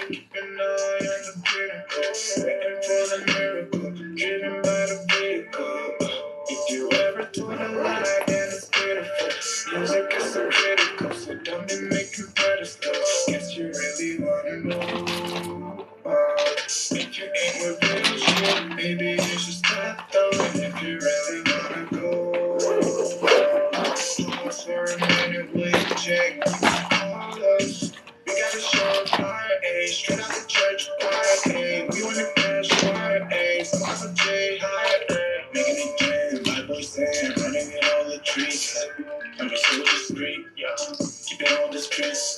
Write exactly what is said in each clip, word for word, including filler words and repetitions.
keep an eye on the critical, waiting for the miracle, driven by the vehicle. If you ever told a lie, then it's beautiful. Music is so critical, so don't be making pedestals. Guess you really wanna know. Uh, if you ain't with real shit, maybe you should stop though. And if you really wanna go, pause for a minute, wait, check. Call us. We gotta show up our age, straight out the church choir. Hey, we wanna crash choir. Hey, Papa J, higher. Making it clear, my boy Sam, running in all the trees. Understood the street, yeah. Keep it on the streets.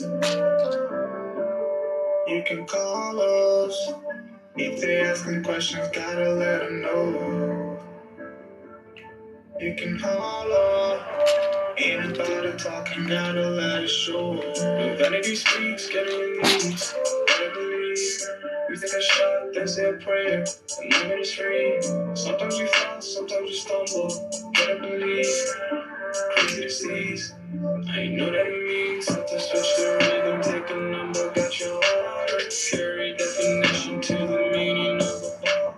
You can call us. If they asking questions, gotta let them know. You can holler. Ain't about it talking, gotta let it show. The vanity speaks, get released. Gotta believe. We take a shot, then say a prayer. And living is free. Sometimes we fall, sometimes we stumble. Gotta believe. Crazy to seize. I ain't know that it means. Sometimes switch the rhythm, take a number, got your heart. Carry definition to the meaning of a ball.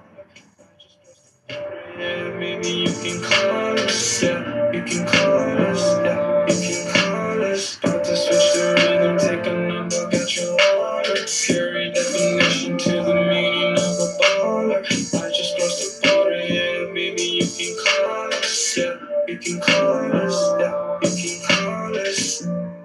Yeah, maybe you can call us, yeah, you can call us, yeah, you can call us. About to switch the rhythm, take a number, got your order. Carry definition to the meaning of a baller. I just crossed the border, yeah, maybe you can call us, yeah, you can call us, yeah, you can call us.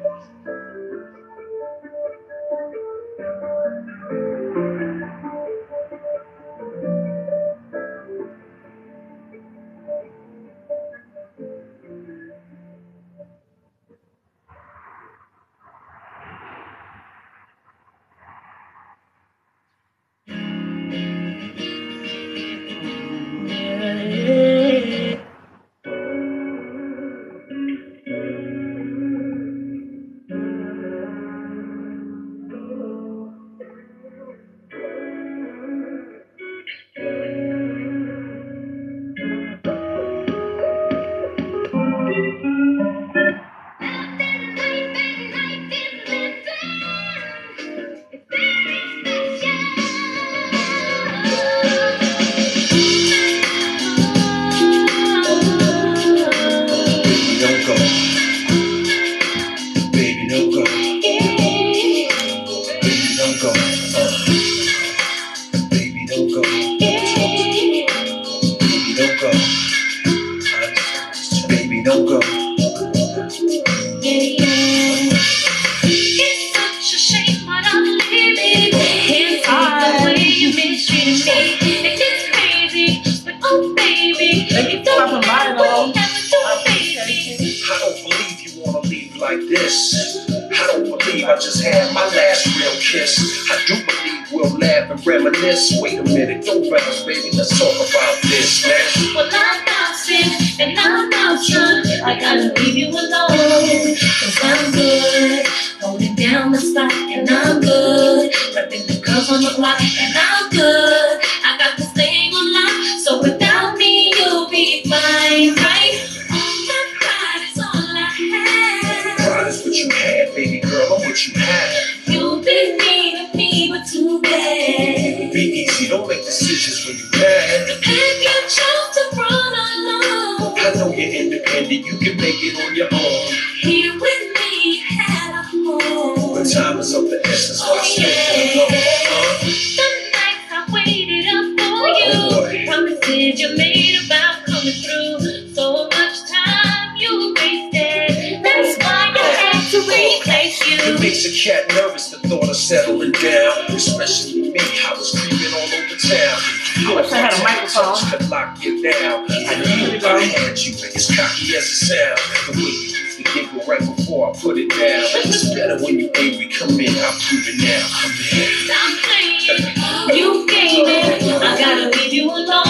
Wait a minute, don't bounce, baby. Let's talk about this, man. Well, I'm bouncing and I'm bouncing. I gotta leave you alone. Cause I'm good, holding down the spot, and I'm good. Repping the girls on the block, and I'm good. I got this thing on lock, so without me, you'll be fine, right? All my pride is all I have. Pride is what you had, baby girl. I'm what you have. You'll be needing me, but too bad. Be easy, don't make decisions when you're mad. The path you chose to run alone. I know you're independent, you can make it on your own. Here with me, had a home. But time is of the essence, why Oh, spend yeah. it alone, huh? The nights I waited up for you. Oh, Promises you made about coming through. So much time you wasted. That's why I had to replace you. It makes a cat nervous, the thought of settling down. Especially me, I was creeping all over town. I wish I had a microphone. Could lock you down. I knew I had you, as cocky as it sounds. The way you used to giggle right before I put it down. It's better when you angry. Come in, I'll prove it now. Come in. Stop playing. You gave it. I gotta leave you alone.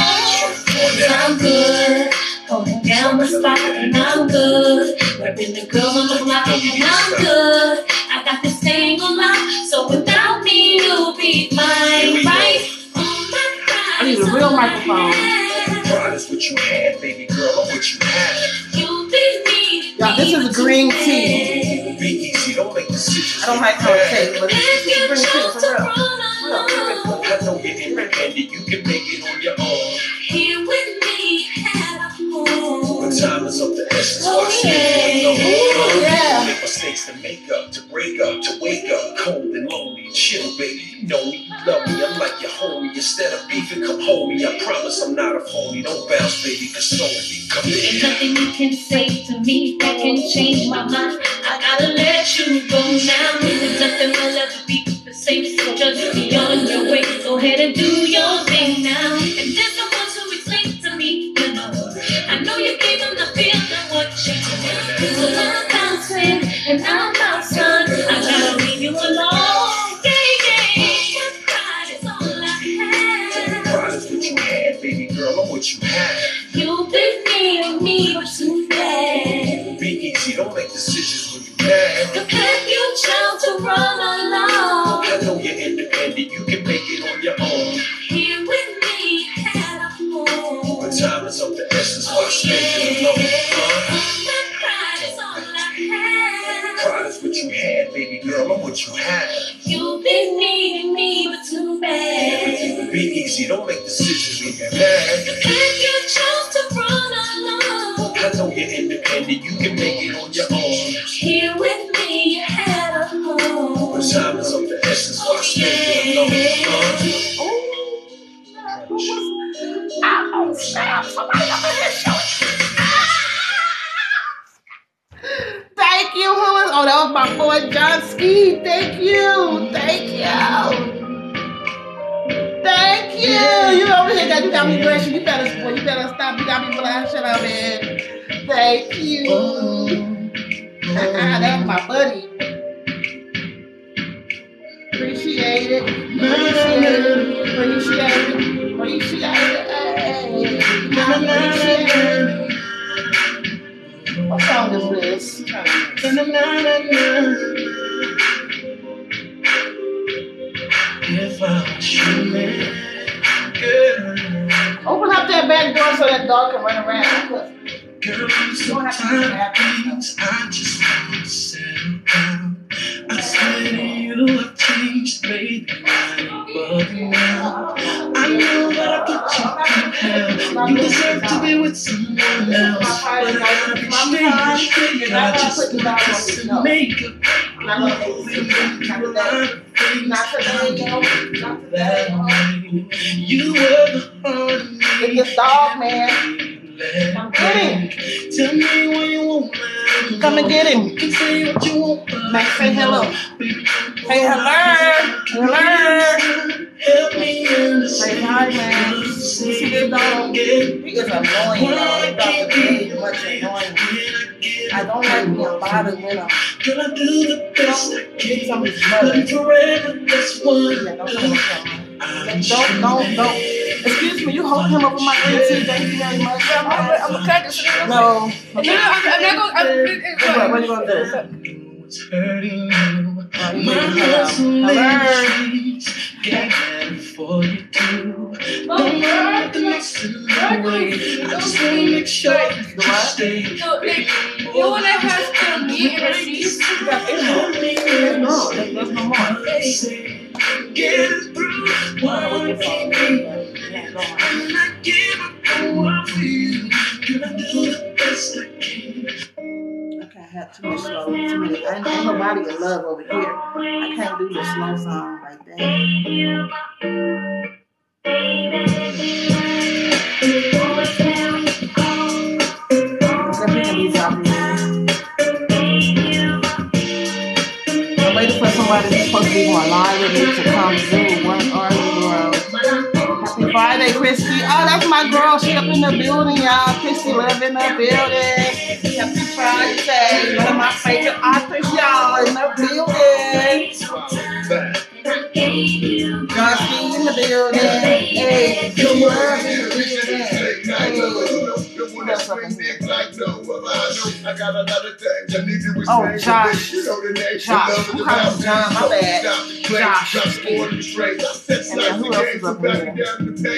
I'm good. Holding down the spot, and I'm good. Repping the girls on the block, and I'm good. I got this thing on lock, so without me, you'll be fine, right? I need a real microphone. Pride is what you had, baby girl. I'm what you have. You'll be needing Y'all, this is green tea. Be easy, don't make decisions. I don't like how it tastes, but this is green tea for real. real. chill, baby. You know me, you love me, I'm like your homie. Instead of beefing, come hold me. I promise I'm not a phony. Don't bounce, baby, console me. Come There's in. nothing you can say to me that can change my mind. I gotta let you go now. There's nothing will ever be the same. So just be on your way. Go ahead and do your thing now. And there's someone to explain to me, you know. I know you gave them the feeling what you did. So I'm bouncing and I'm outside. I gotta leave you alone. Yeah, yeah. Pride is all I have. Pride is what you had, baby girl. I'm what you have. You've been needing me but too fast. Be easy, don't make decisions when you mad. The path you chose to run alone. I know you're independent, you can make it on your own. Here with me, had a home. But time is of the essence, why spend it alone? Huh? That pride is all I have. Pride is what you had, baby girl. I'm what you have. You've been needing me but too Everything bad. will be easy, don't make decisions when you're mad. The path you chose to run alone. I know you're independent, you can make it on your own. Here with me, you had a home. But time is of the essence, why spend it alone? Huh? Oh, snap. Somebody up in this show. Thank you. Who is? Oh, that was my boy John Ski. Thank you. Thank you. Thank you. You over here got you got me blushing. You better boy, you better stop. You got me blushing up man. Thank you. That's my buddy. Appreciate it. Appreciate it. Appreciate it. Appreciate it. Hey. Appreciate it. What song is this? If I was your man, girl. Open up that back door so that dog can run around. Girl, sometimes I just want to settle down. I swear to you, I've changed, baby, but now I know that I put you in hell. You deserve to be with someone else, but I appreciate it. I just want to kiss and make up. You were the heart of me. It's this dog, man. Come get him. Tell me what you want, man. Come and get him. You can say what you want, Max, say hello. Say hello. Hello. Help me understand. Say hi, man. You see this dog? He is annoying, man. This dog is very much annoying. I don't like being bothered with him. Can I do the best I He's can? on his mother. But forever, that's one. Yeah, don't come with him. Don't, don't, don't. Excuse me, you hold him up with my green tea. Thank you very much. I'm gonna, I'm gonna cut this. No. No, no, I'm, I'm not gonna. I'm, it, it's What, like, what are you gonna do? It's hurting you. Oh, you My need hello. hustle get better for you too. Don't let the next in the way. I just wanna make sure that you stay. so, like, you wanna have to meet and receive. You got eight more. There's no, there's, there's no more. Get through what I can. Yeah, go on. And I give up on what I feel. Can I do the best I can? Okay, I have too much slow. Too many. I ain't ain't nobody in love over here. I can't do the slow song like that. Except we can be dropping in. I'm waiting for somebody that's supposed to be going live with me to come do one or the girl. Happy Friday, Christy. Oh, that's my girl. She up in the building, y'all. Christy live in the building. Happy Friday. One of my favorite authors, y'all, in the building. Johnsky in the building. Hey, good love in the building. Hey. What's up in here? Oh, Josh. Josh. I'm calling him John. My bad. Josh. And then who else is up in here?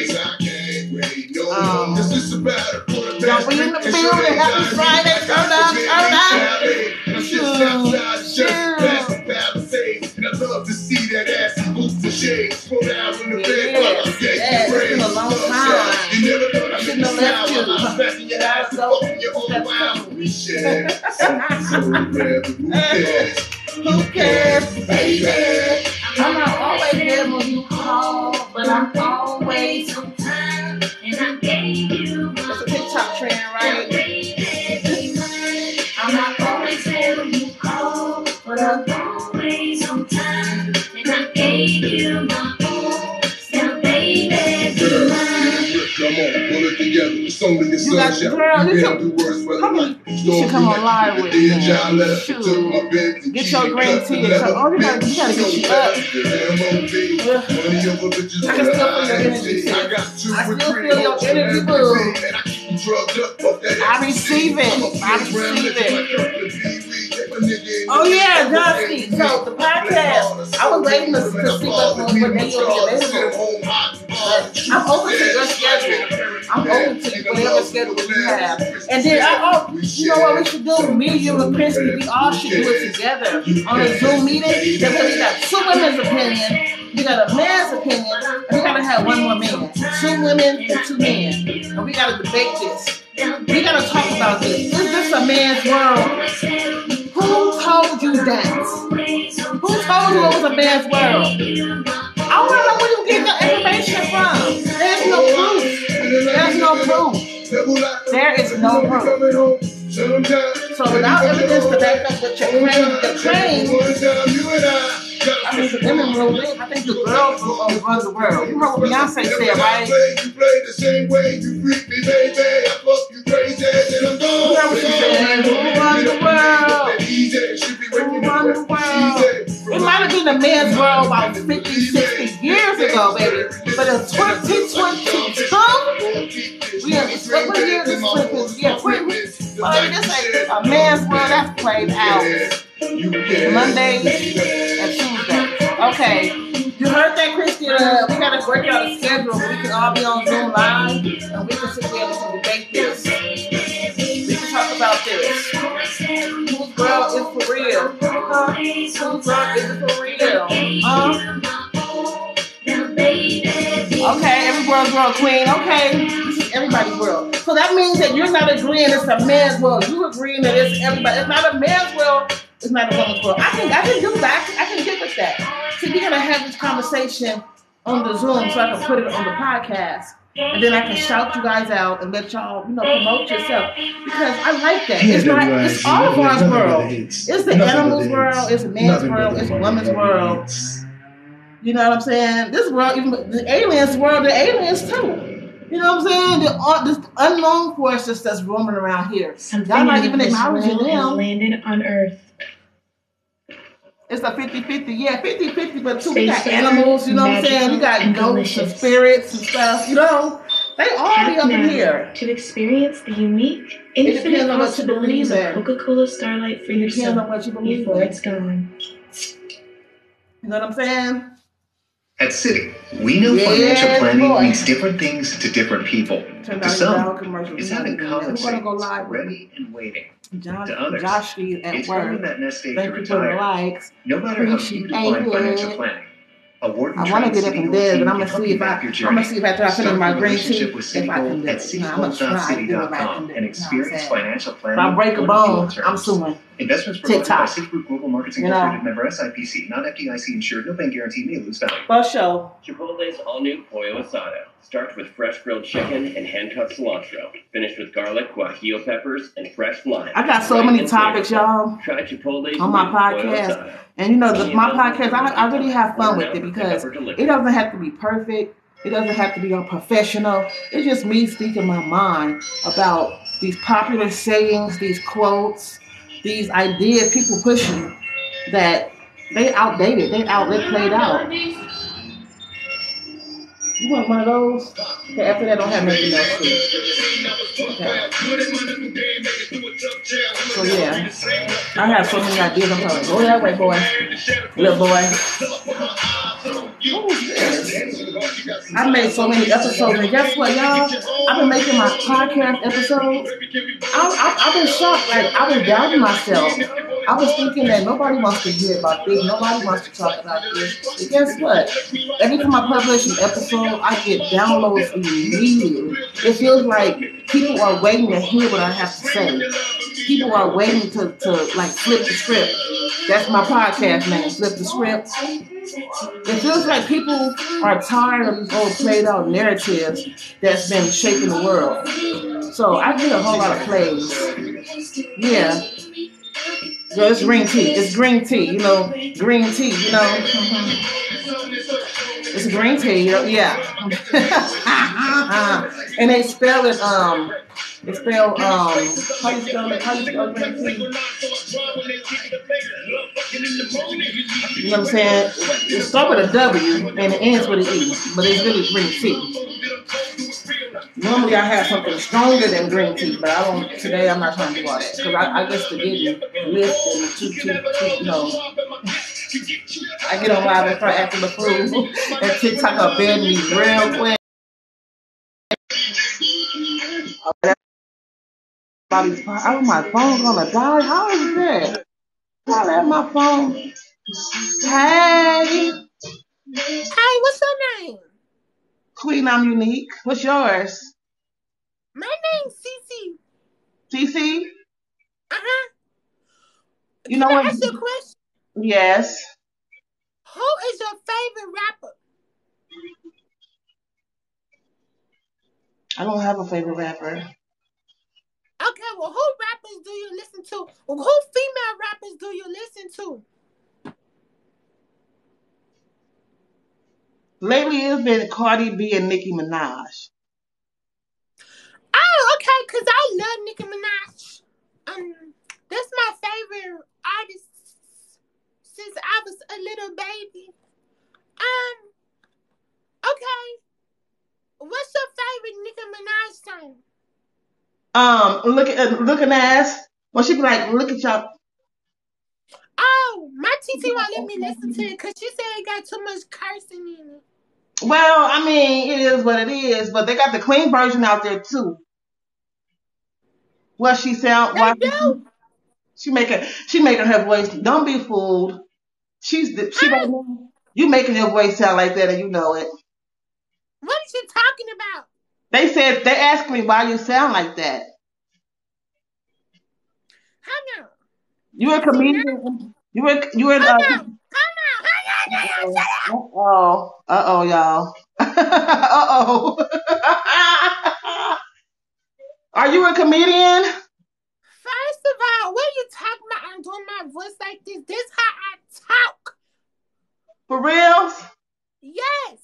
Um, John, we in the building. Happy Friday. Turn up, turn up. Shoot, shoot. I love to see that ass boots and shades. Pull out in the bed while I'm getting Yes, it's been a long time. You never thought I Shouldn't have left you. I'm back in your ass and open your own wild. We share. So, so, who cares? Who cares, baby? I'm not not always on time, and I gave you my That's a TikTok trend, right? I'm not always there when you call, but I'm always on time, and I gave you my all. Now, baby, be mine. Come on, pull it together. It's only a You got, sunshine. girl, You you can't do worse for come the on. life. You should come on live with me. me. Shoot. Get your green tea and come. Oh, you gotta, you gotta get you up. Ugh. I can still feel your energy, sis. I got two I or still three feel your on energy, every boo. day, and I keep you drugged up off that I ecstasy. receive it. I'm a I big round receive nigga it. like Kirkland P. Reed. Take my nigga in Oh the yeah, mix. Dusty. So the podcast, I was waiting to, to see what, what day you'll be available. But I'm open to your schedule. I'm open to whatever schedule you have. And then I, oh, you know what we should do? Me, you, and Christy, we all should do it together on a Zoom meeting. That way we got two women's opinion, we got a man's opinion, and we gotta have one more man. Two women and two men. And we gotta debate this. We gotta talk about this. Is this a man's world? Who told you that? Who told you it was a man's world? I want to know where you get the information from. There's no proof. There's no proof. There is no proof. So without evidence to back up what your claim, the claim, I mean, the women rule it. I think the girls will uh, run the world. You heard what Beyonce said, right? You play the same way you freak me, baby. I fuck you crazy, and I'm gone. You heard what she said? Who run the world? Who run the world? It might have been a man's world about fifty, sixty years ago, baby. But in twenty twenty-two, we have what what year this flip? Yeah, twenty. Well, this ain't a man's world that's played out. Mondays and Tuesdays. Okay. You heard that, Christy? Uh, we gotta work out a schedule where we can all be on Zoom live and we can sit there and we can debate this. We can talk about this. Whose girl is for real? Huh? Whose girl is for real? Huh? Okay, every world's world queen. Okay, this is everybody's world. So that means that you're not agreeing it's a man's world. You agreeing that it's everybody. It's not a man's world. It's not a woman's world. I can, I can do that. I can get with that. See, we're gonna have this conversation on the Zoom so I can put it on the podcast, and then I can shout you guys out and let y'all, you know, promote yourself because I like that. It's not. It's all of our world. It's the animals' world. It's a man's world. It's a woman's world. You know what I'm saying? This world, even the aliens world, the aliens too. You know what I'm saying? The, uh, this unknown forces that's roaming around here. Something Y'all not in even this acknowledging world has them. landed on Earth. It's a fifty-fifty, yeah, fifty-fifty, but too, Space we got fair, animals, you know what I'm saying? We got magical, and ghosts and delicious. spirits and stuff, you know? They all be Tap up in now here. to experience the unique, depends infinite on what you possibilities believe of in. Coca-Cola Starlight for It depends on yourself what you believe before in. it's gone. You know what I'm saying? At Citi, we know Yeah, financial planning boy. means different things to different people. Turned To out some, y'all commercials. it's We're not having doing that. common We're gonna go savings live with ready and waiting. John, To others, Josh Street at It's work. earning that nest egg Thank to you for the retire. likes. No matter how Appreciate you define it. financial planning, a Wharton I want to trained get up Citi in Gold bed, team but I'm can gonna help see you if I, map your I'm journey. gonna see if after I finish Start my your green tea, relationship with if I can Citigold do at it. You know, I'm gonna try to do citigold it dot if I can com do it. and You know what I'm experience saying? financial If planning. I break a on bone, real I'm terms. suing. Investments provided TikTok. by Citigroup Global Markets You Incorporated, know. member S I P C, not F D I C insured, no bank guarantee, may lose value. For sure. Chipotle's all-new Pollo Asado. Starts with fresh grilled chicken and hand-cut cilantro. Finished with garlic, guajillo peppers, and fresh lime. I got so Right many and topics, flavorful. y'all, Try Chipotle's on my new Pollo podcast. Asado. And you know, the, my podcast, I, I really have fun with it because it doesn't have to be perfect. It doesn't have to be unprofessional. It's just me speaking my mind about these popular sayings, these quotes, these ideas people pushing that they outdated, they out, they played out. You want one of those? Okay, after that, don't have nothing else to. Okay. So yeah, I have so many ideas. I'm telling you, go that way, boy, little boy. Who is this? I made so many episodes, and guess what, y'all? I've been making my podcast episodes. I, I, I've been shocked. Like I've been doubting myself. I was thinking that nobody wants to hear about this. Nobody wants to talk about this. But guess what? Every time I publish an episode, I get downloads immediately. It feels like people are waiting to hear what I have to say. People are waiting to, to like flip the script. That's my podcast name, Flip the Script. It feels like people are tired of these old played out narratives that's been shaping the world. So I get a whole lot of plays. Yeah. Girl, it's green tea. It's green tea, you know, green tea, you know. It's green tea, you know, yeah. And they spell it, um, they spell, um, how you spell it? How you spell green tea? You know what I'm saying? It starts with a W and it ends with an E, but it's really green tea. Normally I have something stronger than green tea, but I don't, today I'm not trying to do all that. Because I, I guess to get you lift and two, two, two, you know. I get on live and start acting the fool. And TikTok up bed me real quick. Oh, my phone's gonna die. How is that? I'll have my phone. Hey. Hey, what's your name? Queen, I'm unique. What's yours? My name's Cece. Cece? Uh-huh. You know Can I what? ask you a question? Yes. Who is your favorite rapper? I don't have a favorite rapper. Okay, well, who rappers do you listen to? Well, who female rappers do you listen to? Lately, it's been Cardi B and Nicki Minaj. Oh, okay, because I love Nicki Minaj. Um, that's my favorite artist since I was a little baby. Um, okay. What's your favorite Nicki Minaj song? Um, look at looking ass. Well, she be like, look at y'all. Oh, my T T won't let me listen to it because she said it got too much cursing in it. Well, I mean, it is what it is, but they got the clean version out there too. What she sound? They why do? She making she making her voice. Don't be fooled. She's the, she right now. You making your voice sound like that, and you know it. What is she talking about? They said they asked me why you sound like that. Hang on. You a comedian? You were you were. Hang Uh, on. Hang on. Hang on. Shut up. Uh oh. Uh oh, y'all. uh oh. Are you a comedian? First of all, what are you talking about? I'm doing my voice like this. This is how I talk. For real? Yes.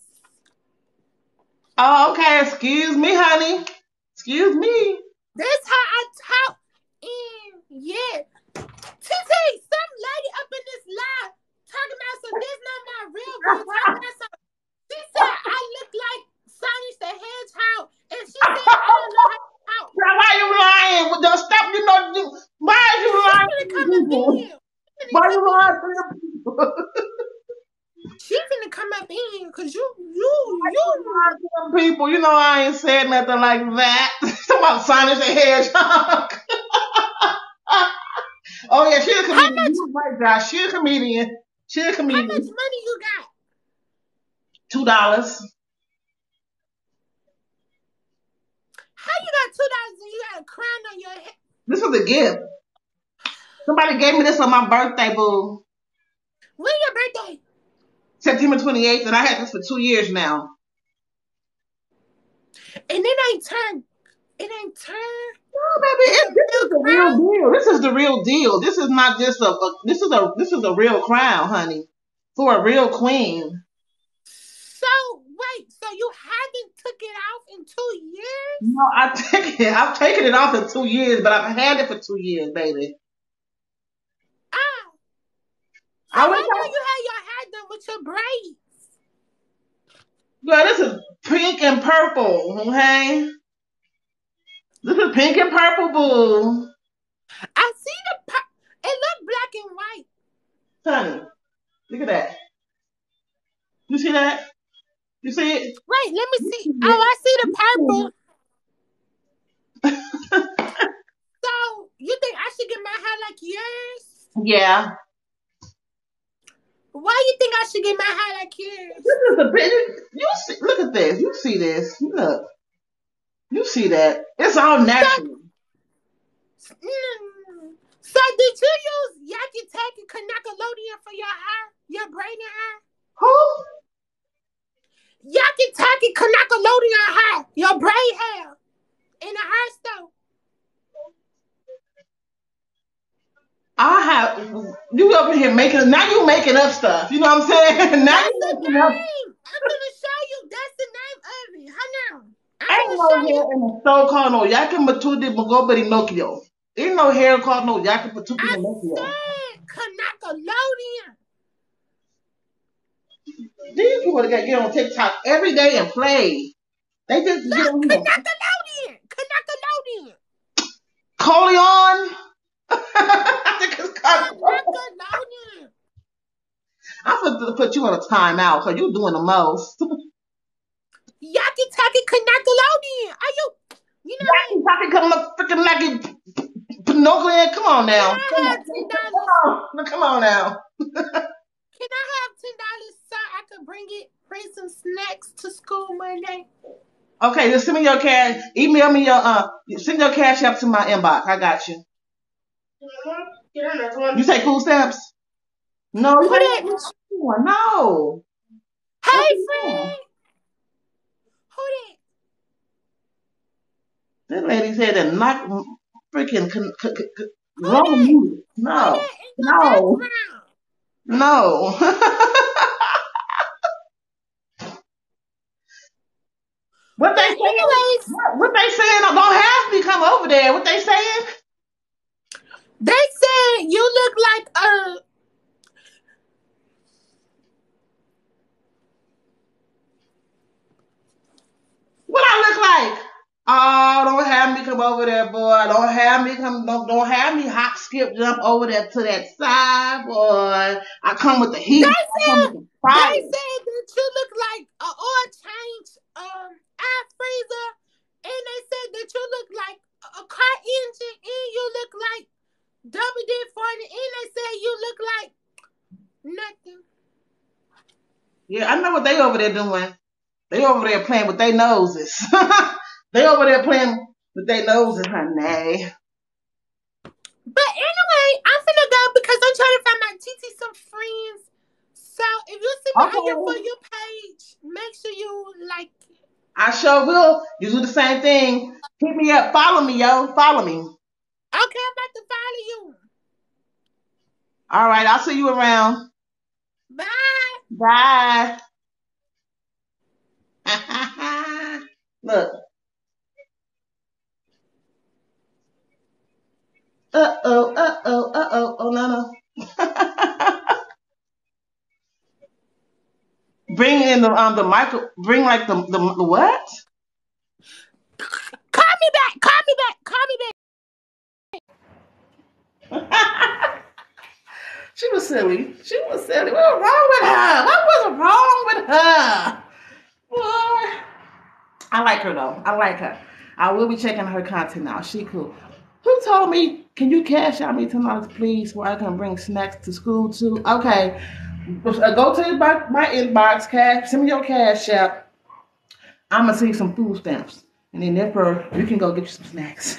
Oh, okay. Excuse me, honey. Excuse me. This is how I talk. And yeah. T T, some lady up in this live talking about some, this not my real voice. Talking about some, she said I look like Sonic the Hedgehog. And she said I don't know how to talk. Now, why you lying? Well, don't stop. You know, you, why are you lying to She's gonna come the up people? in here. Why you lying to the people? She's gonna come up in here because you, you, Why you. you lying to them people? You know I ain't said nothing like that. Talking about Sonic the Hedgehog. Oh yeah, she a comedian. much- You right, Josh. She a comedian. She a How comedian. much money you got? Two dollars. How you got two dollars and you got a crown on your head? This was a gift. Somebody gave me this on my birthday, boo. When your birthday? September twenty-eighth, and I had this for two years now. And it ain't turned. It ain't turned. No, baby, it, this is the real deal. This is the real deal. This is not just a, a this is a this is a real crown, honey, for a real queen. So wait, so you haven't took it off in two years? No, I take it. I've taken it off in two years, but I've had it for two years, baby. Ah. So I I went know to- you had your hair done with your braids. Girl, this is pink and purple, okay? This is pink and purple, boo. I see the. Pur- it looked black and white. Honey, look at that. You see that? You see it? Wait, let me see. Oh, I see the purple. So you think I should get my hair like yours? Yeah. Why you think I should get my hair like yours? This is a bit. You see? Look at this. You see this? Look. You see that? It's all natural. Mm. So did you use Yaki Taki Kanakalodian for your hair? Your braiding hair? Who? Yaki Taki Kanakalodian hair. Your braid hair. In the hair store. I have you up in here making now you making up stuff. You know what I'm saying? Now That's you the making name. up. I'm gonna show you. That's the name of it. How now? I'm Ain't gonna no show hair you. in the store called no Yaki Matuti Mogobari Nokio. Ain't no hair called no Yaki Matuti I Nokio. said Kanakalodian. These people that get on TikTok every day and play. They just get Look, on here. Kanakalodian. Kanakalodian. Coleon. I think it's called. Kanakalodian. I'm gonna put you on a timeout because you're doing the most. Yaki Taki Kanakalodian. Are you? You know Yaki Taki coming up freaking like Pinocchio. Come on now. Can I Come have on. ten Come dollars? on. Come on now. Can I have ten dollars so I could bring it, bring some snacks to school Monday? Okay, just send me your cash. Email me your uh. Send your cash up to my inbox. I got you. You say food stamps? No, you Who that? can't. No. Hey, What you doing? friend. Who that? This lady said that not freaking con- con- con- con- Who wrong that? music. Who No. that in the No. background? No. What they But saying? anyways, What, what they saying? Don't have me come over there. What they saying? they said you look like a. What I look like? Oh, don't have me come over there, boy. Don't have me come. Don't, don't have me hop, skip, jump over there to that side, boy. I come with the heat. They I come with said the fire. they said that you look like a oil change um air freezer, and they said that you look like a car engine, and you look like W D forty, and they said you look like nothing. Yeah, I know what they over there doing. They over there playing with their noses. They over there playing with their noses, honey. But anyway, I'm finna go because I'm trying to find my T T some friends. So if you see me on your For Okay. You page, make sure you like it. I sure will. You do the same thing. Hit me up. Follow me, yo. Follow me. Okay, I'm about to follow you. All right. I'll see you around. Bye. Bye. Look. Uh oh. Uh oh. Uh oh. Oh no no. Bring in the um the micro. Bring like the the, the what? Call me back. Call me back. Call me back. She was silly. She was silly. What was wrong with her? What was wrong with her? Boy. I like her though. I like her. I will be checking her content out. She cool. Who told me, can you cash out me ten dollars please so I can bring snacks to school too? Okay. Uh, Go to my, my inbox, cash, send me your cash app. I'm gonna send you some food stamps. And then therefore you can go get you some snacks.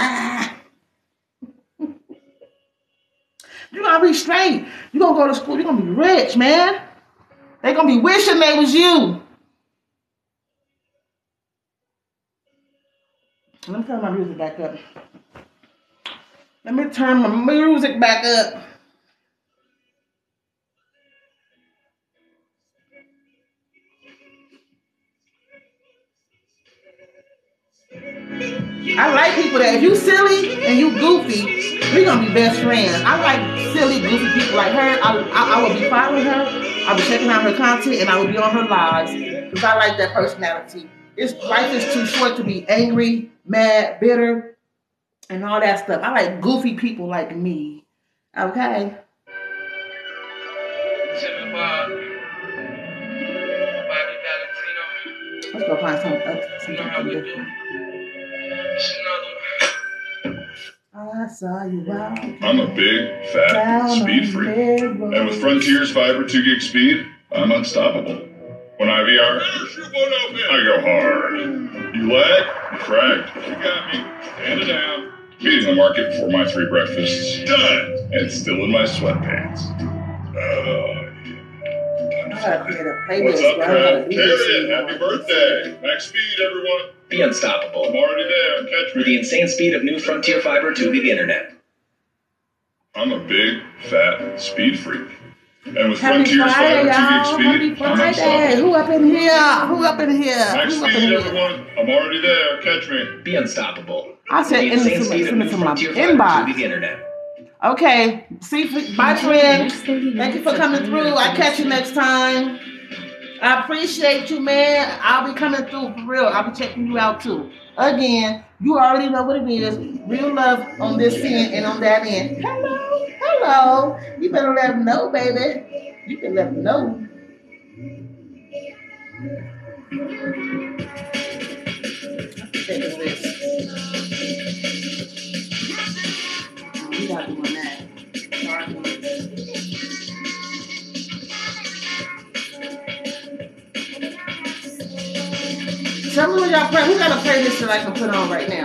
You're gonna be straight. You're gonna go to school, you're gonna be rich, man. They're gonna be wishing they was you. Let me turn my music back up. Let me turn my music back up. I like people that if you silly and you goofy, we gonna be best friends. I like silly, goofy people like her. I, I, I will be following her. I'll be checking out her content and I will be on her lives because I like that personality. It's life is too short to be angry, mad, bitter, and all that stuff. I like goofy people like me. Okay. Let's go find some, uh, something different. I saw you walking. I'm a big, fat, down speed on freak. the road. And with Frontier's fiber two gig speed, I'm unstoppable. When I V R, I go hard. You lag, you fragged. You got me. Stand it down. Beating the market for my three breakfasts. Done! And still in my sweatpants. Oh, I gotta create a What's playlist up, where I'm gonna Trev? do this. Harriet, happy birthday. Max speed, everyone. Be unstoppable. I'm already there. Catch me. With the insane speed of new Frontier Fiber two gig internet. I'm a big, fat speed freak. And with Happy Frontier's Friday, Fiber y'all. two Happy gig speed, I'm Friday. unstoppable. Who up in here? Who up in here? Max Who up in speed, here? everyone. I'm already there. Catch me. Be unstoppable. I said With the in insane the speed of send it new to my Frontier Fiber two gig inbox. internet. Okay. See, bye, friend. Thank you for coming through. I'll catch you next time. I appreciate you, man. I'll be coming through for real. I'll be checking you out too. Again, you already know what it is. Real love on this end and on that end. Hello, hello. You better let them know, baby. You can let them know. Think of this. We got doing that. Tell me what y'all play. We got a playlist that I can put on right now.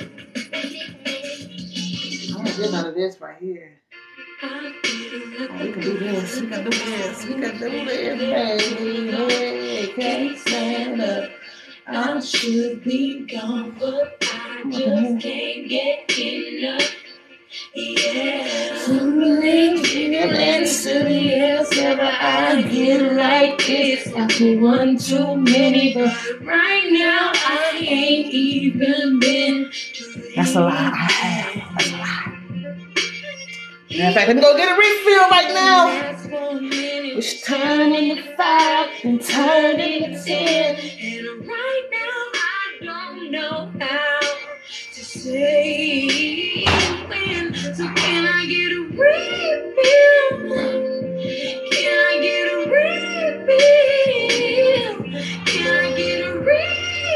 I don't get none of this right here. Oh, we can do this. We can do this. We can do this, baby. Hey, can't stand up. I should be gone, but I just can't get enough. Yeah. And city else ever I get like this. After one too many, but right now I ain't even been. That's a lie. I have. That's a lie. In fact, let me go get a refill right now. Which turn into five and turn into ten. And right now I don't know how to say when. So can I get a refill? Can I get a refill? Can I get a refill?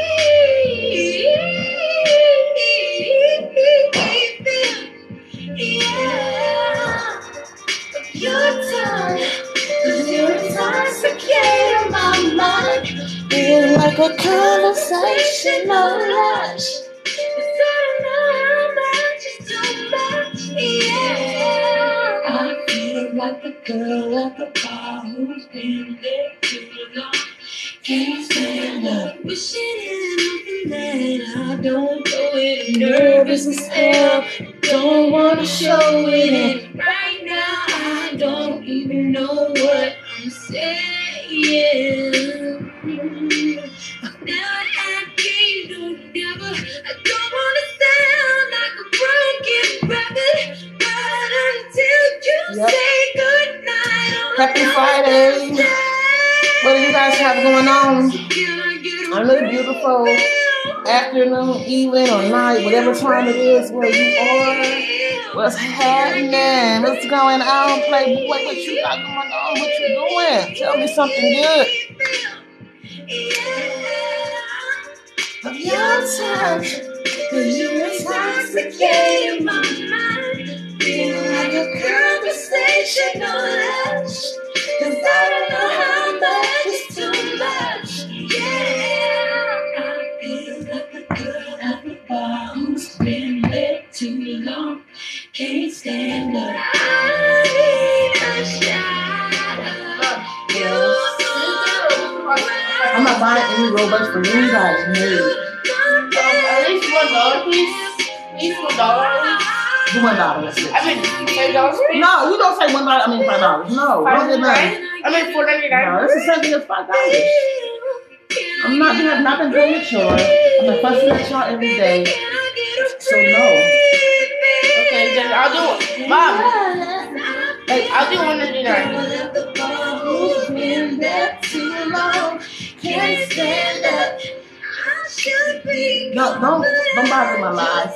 Yeah, your time, cause you're intoxicating my mind. Feel like a conversation of lush. Cause I don't know how much is too much. Yeah, I feel like the girl at the bar who's been there too long. Can't stand up, wishing it nothing that I don't know it. Nervous as hell, don't wanna show it. And right now I don't even know what I'm saying. Now I can't do never. I don't wanna sound like a broken record, but until you yep. say goodnight, happy Friday. What do you guys have going on? Another beautiful afternoon, evening, or night, whatever time it is where you are. What's happening? What's going on, Playboy? What you got going on? What you doing? Tell me something good. Of your touch, cause you're intoxicating my mind. Feel like a conversation on lush. Cause I don't know how much is too much. Yeah, I feel like a girl at the bar who's been there too long. Can't stand up. I need a shot of you. I'm not buying any Robux for you guys. No. At least one dollar, please. At least one dollar. Do one dollar. That's it. I mean, five dollars. No, you don't say one dollar. I mean five dollars. No, Five don't get ninety nothing. nine. I mean four ninety nine. No, this is something that's five dollars. I'm not doing not been doing it, y'all. I'm been fussing at y'all every day. So no. Okay, then I'll do it. Mom. Hey, I'll do one ninety nine. Can't stand up. I should be. No, don't don't bother my life.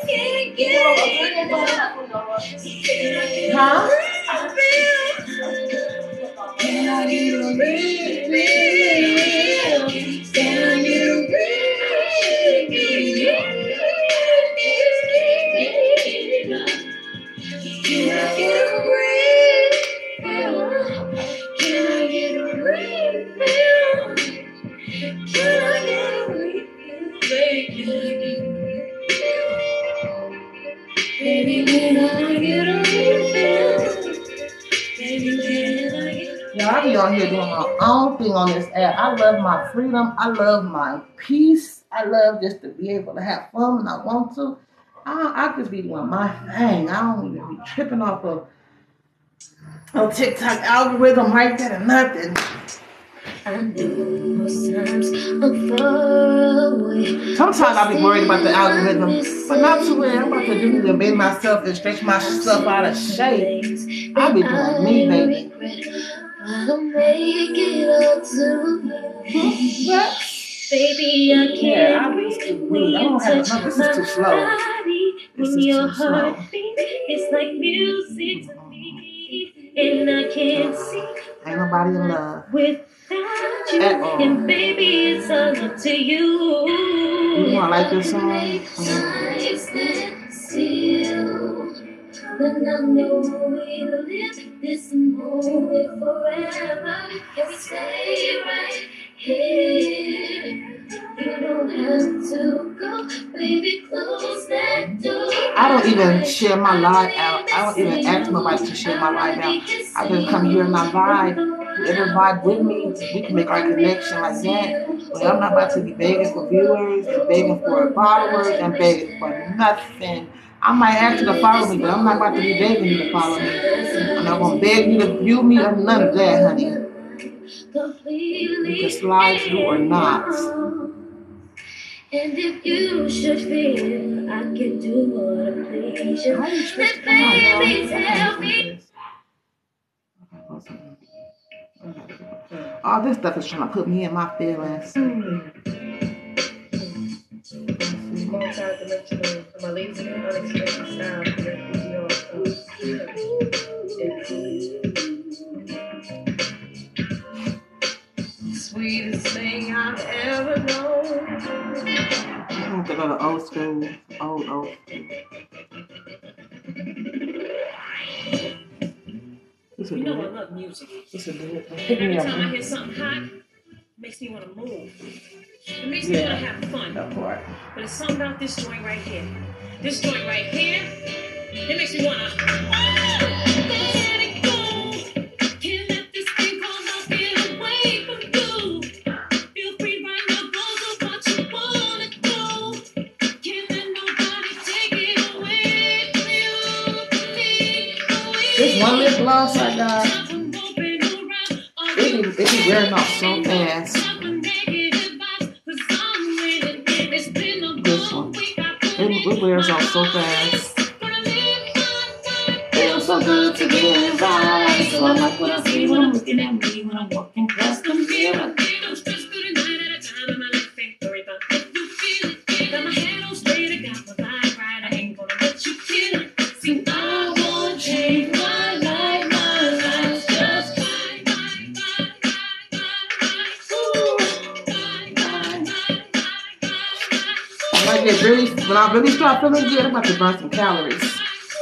Huh? Can I get a refill? Can I get a refill? Can I get a refill? Can I get a refill? Can I get a refill? Can I get a refill? be on here doing my own thing on this app. I love my freedom. I love my peace. I love just to be able to have fun when I want to. I, I just be doing my thing. I don't even be tripping off of a TikTok algorithm like that or nothing. I do most times I'm far away. Sometimes I be worried about the algorithm, but not to where I'm about to do to make myself and stretch myself out of shape. I be doing me, baby. I'll make it up to you. Baby, I can't yeah, I be, I don't have enough. This is too slow. This is too slow. It's like music to me, and I can't see. Ain't nobody in love without you, and baby, it's all up to you. You want to like this song? Then I know we'll live this moment forever. Can we stay right here? You don't have to go, baby, close that door. I don't even share my live out. I don't even ask nobody to share my live out. I just come here and I vibe. Whoever vibe with me, we can make our connection like that. But I'm not about to be begging for viewers and begging for followers and begging for nothing. I might ask you to follow me, but I'm not about to be begging you to follow me. I'm not going to beg you to view me or none of that, honey. You can slide through or not. And if you should feel I can do what I please you, then baby tell me. All this stuff is trying to put me in my feelings. Multi-dimensional, my lazy and unexpected style connects your sweetest thing I've ever known. I have to go to old school, old, old school. You know I love music. This is good. Every time I hear something hot, it makes me want to move. It makes me Yeah. want to have fun. That part. But it's something about this joint right here. This joint right here, it makes me want to. Let it go. Can't let this thing called love get away from you. Feel free right now, go do what you wanna do. Can't let nobody take it away from you. From me. This one lip gloss I got, it be, it be wearing off so fast. This one, it, it wears off so fast. Feels so good to be in his eyes. So I like what I see when I'm looking at me when I'm walking past the mirror. When I get really, when I really start feeling good, I'm about to burn some calories.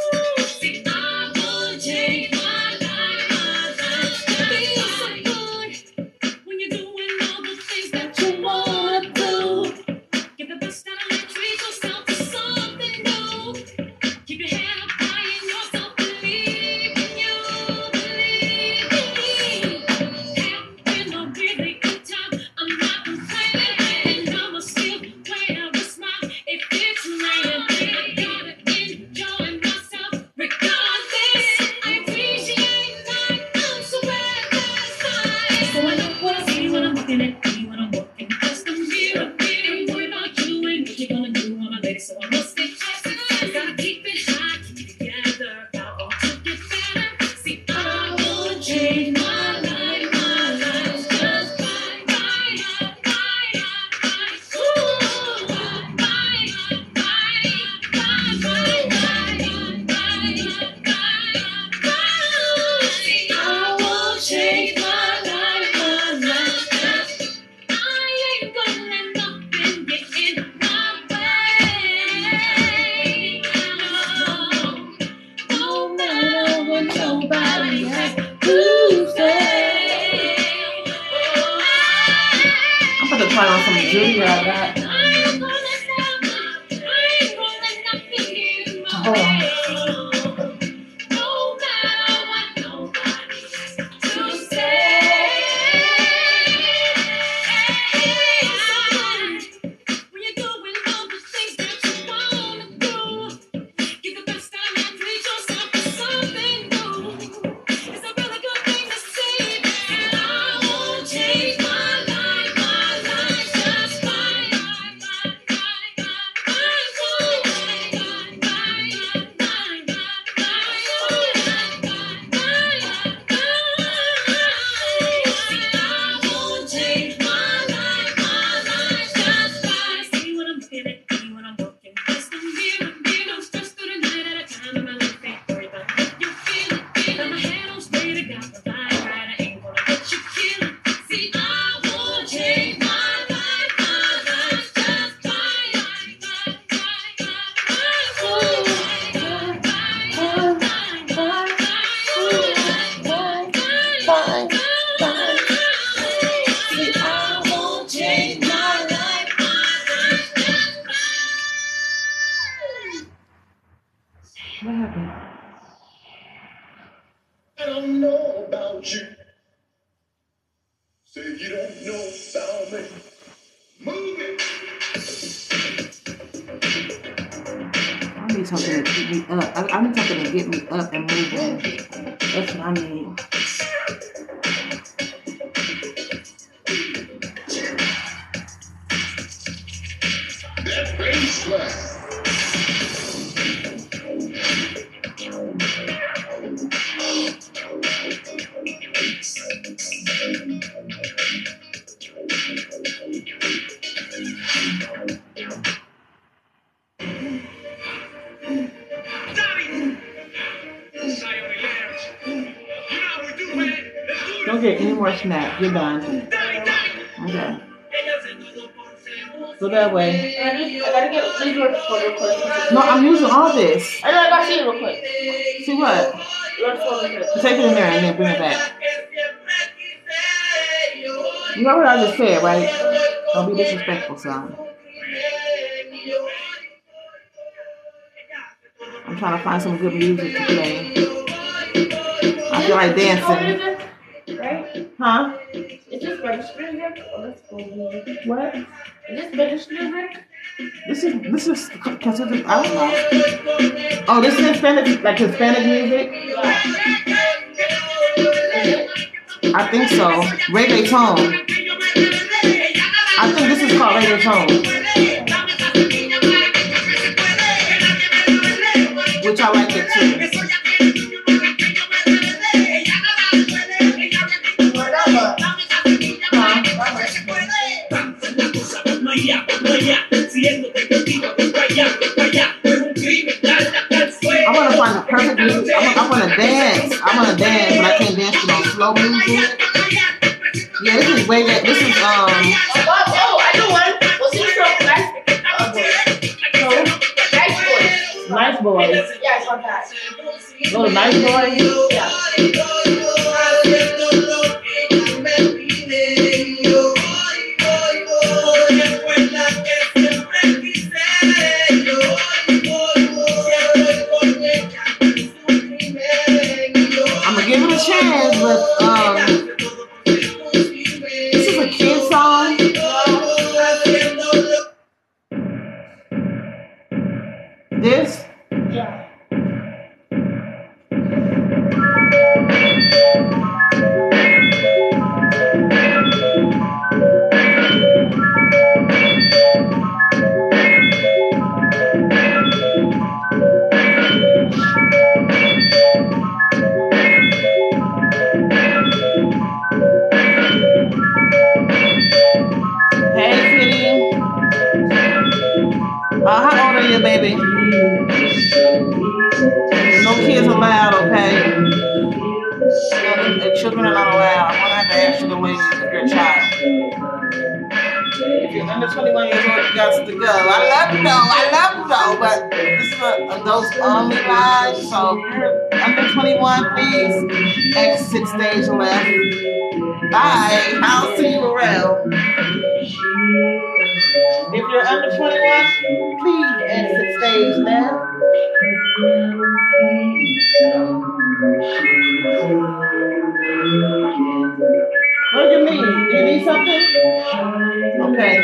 Try on some jewelry I got. Hold on. I need something to keep me up. I, I need something to get me up and moving. That's what I need. That bass line. Don't get any more snacks. You're done. Okay. So that way. I gotta get these real quick. No, I'm using all this. I know, I gotta see it real quick. See what? Take it in there and then bring it back. You know what I just said, right? Don't be disrespectful, son. I'm trying to find some good music to play. I feel like dancing. Right? Huh? Is this registered music? Oh, that's cool music. What? Is this registered music? This is this is considered. I don't know. Oh, this is Hispanic, like Hispanic music. I think so. Reggaeton. I think this is called reggaeton, which I like it too. I want to find the perfect music. I want to dance. I want to dance, but I can't dance to no slow music. Yeah, this is way that. This is um. Oh, oh, I know one. What's this from? Nice boy. Nice Boys. Yeah, it's on that. Oh, Nice Boys. Yeah. I'm gonna give it a chance, but um, this is a kid song. This? Yeah. Hey, Kitty. Uh, how old are you, baby? No kids allowed, okay? The children are not allowed. I'm gonna have to ask you to leave if you're a child. If you're under twenty-one years old, you got to go. I love you though. I love you though, but this is a adults only live. So if you're under twenty-one, please exit stage left. Bye. I'll see you around. If you're under twenty-one, please exit stage left. What do you need? Do you need something? Okay.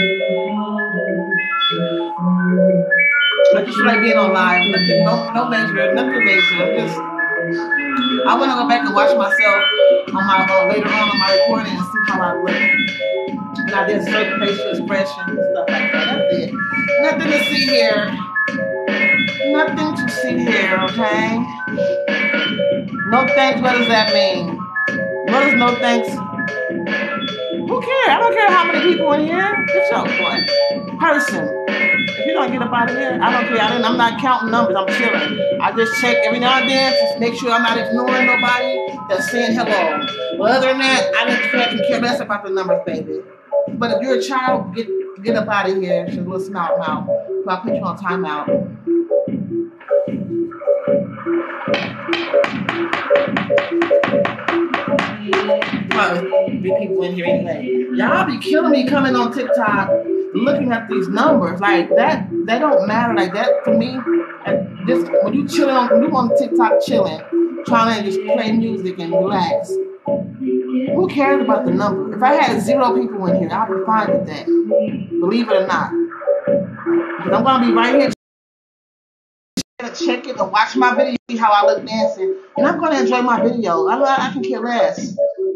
I just like being on live. Nothing, no, no major, nothing major. Just, I want to go back and watch myself on my uh, later on on my recording and see how I look. And I did certain facial expressions and stuff like that. That's it. Nothing to see here. Nothing to see here, okay? No thanks, what does that mean? What is no thanks? Who cares? I don't care how many people in here. Get your boy. Person. If you don't get up out of here, I don't care. I I'm not counting numbers. I'm chilling. I just check every now and then to make sure I'm not ignoring nobody that's saying hello. But other than that, I don't care, I can care less about the numbers, baby. But if you're a child, get get up out of here. She's a little smart mouth. So I'll put you on timeout. Be people in here anyway. Y'all be killing me coming on TikTok, looking at these numbers like that. They don't matter like that to me. And this when you chilling on, when you on TikTok chilling, trying to just play music and relax. Who cares about the number? If I had zero people in here, I'd be fine with that. But believe it or not. Because I'm gonna be right here to check it and watch my video, see how I look dancing, and I'm gonna enjoy my video. I I can care less.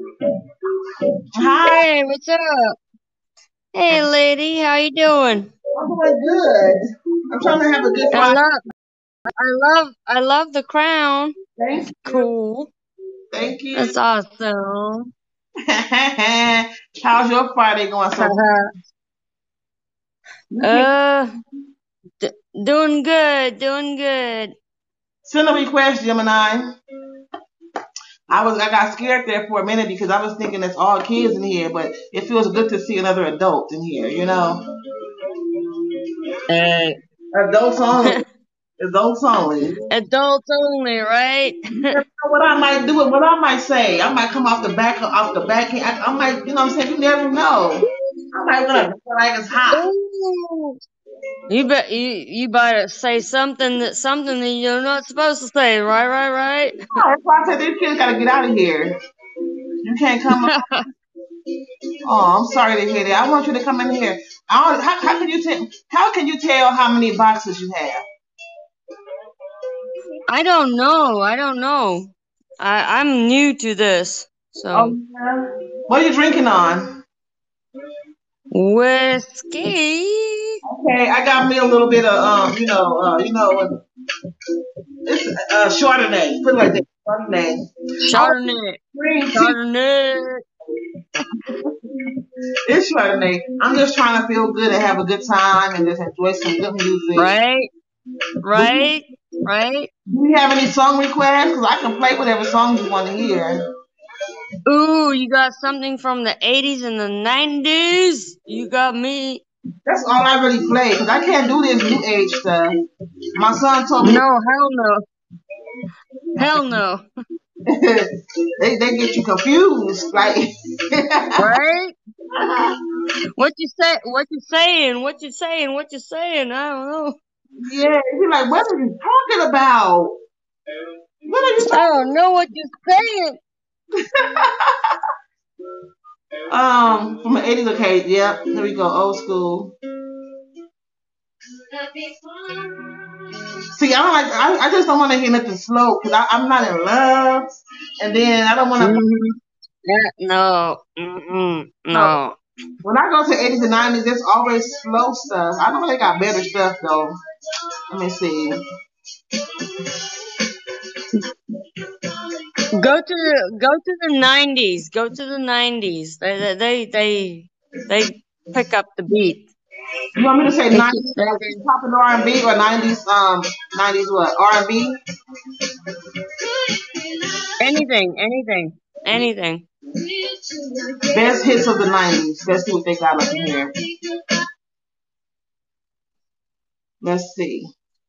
Hi. Hey, what's up? Hey, lady, how you doing? I'm doing good. I'm trying to have a good I time. love, I love, I love the crown. Thank you. Cool. Thank you. That's awesome. How's your Friday going so far? uh, d- doing good, doing good. Send a request, Gemini. I was I got scared there for a minute because I was thinking it's all kids in here, but it feels good to see another adult in here, you know. Hey. Adults only. Adults only. Adults only, right? What I might do, what I might say, I might come off the back, off the back. I, I might, you know what I'm saying? You never know. I might gonna like it's hot. Ooh. You bet you you better say something that something that you're not supposed to say, right, right, right? Oh, that's why I said these kids gotta get out of here. You can't come. Oh, I'm sorry to hear that. I want you to come in here. I don't, how, how can you tell? How can you tell how many boxes you have? I don't know. I don't know. I I'm new to this, so. Oh, yeah. What are you drinking on? Whiskey. Okay, I got me a little bit of um, you know, uh, you know, it's uh, Chardonnay. Put it like that, Chardonnay. Chardonnay. Chardonnay. It's Chardonnay. I'm just trying to feel good and have a good time and just enjoy some good music. Right. Right. Right. Do you have any song requests? Because I can play whatever songs you want to hear. Ooh, you got something from the eighties and the nineties? You got me. That's all I really play, because I can't do this new age stuff. My son told me. No, hell no. Hell no. they they get you confused, like. Right? What you say? What you saying? What you saying? What you saying? I don't know. Yeah, you're like, what are you talking about? What are you talking I don't know what you're saying. um, from the eighties, okay, yep. Here we go, old school. See, I don't like. I, I just don't want to hear nothing slow because I'm not in love, and then I don't want to. Mm-hmm. Yeah, no, mm-mm, no. When I go to eighties and nineties, there's always slow stuff. I know they got better stuff though. Let me see. Go to the go to the nineties. Go to the nineties. They they they they pick up the beat. You want me to say nineties popular R and B or nineties um nineties what R and B? Anything, anything, anything. Best hits of the nineties. Let's see what they got up in here. Let's see.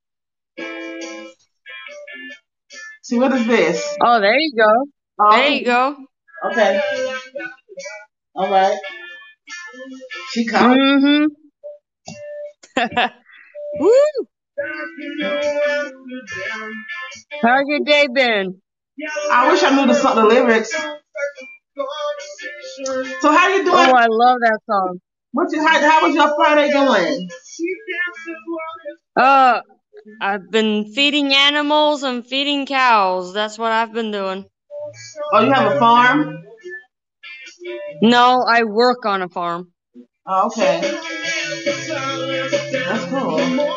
See, what is this? Oh, there you go. Oh, there you go. Okay. All right. She called. Mm-hmm. Woo! How's your day been? I wish I knew the, the lyrics. So how you doing? Oh, I love that song. What's your, how, how was your Friday going? Uh, I've been feeding animals and feeding cows. That's what I've been doing. Oh, you have a farm? No, I work on a farm. Oh, okay. That's cool.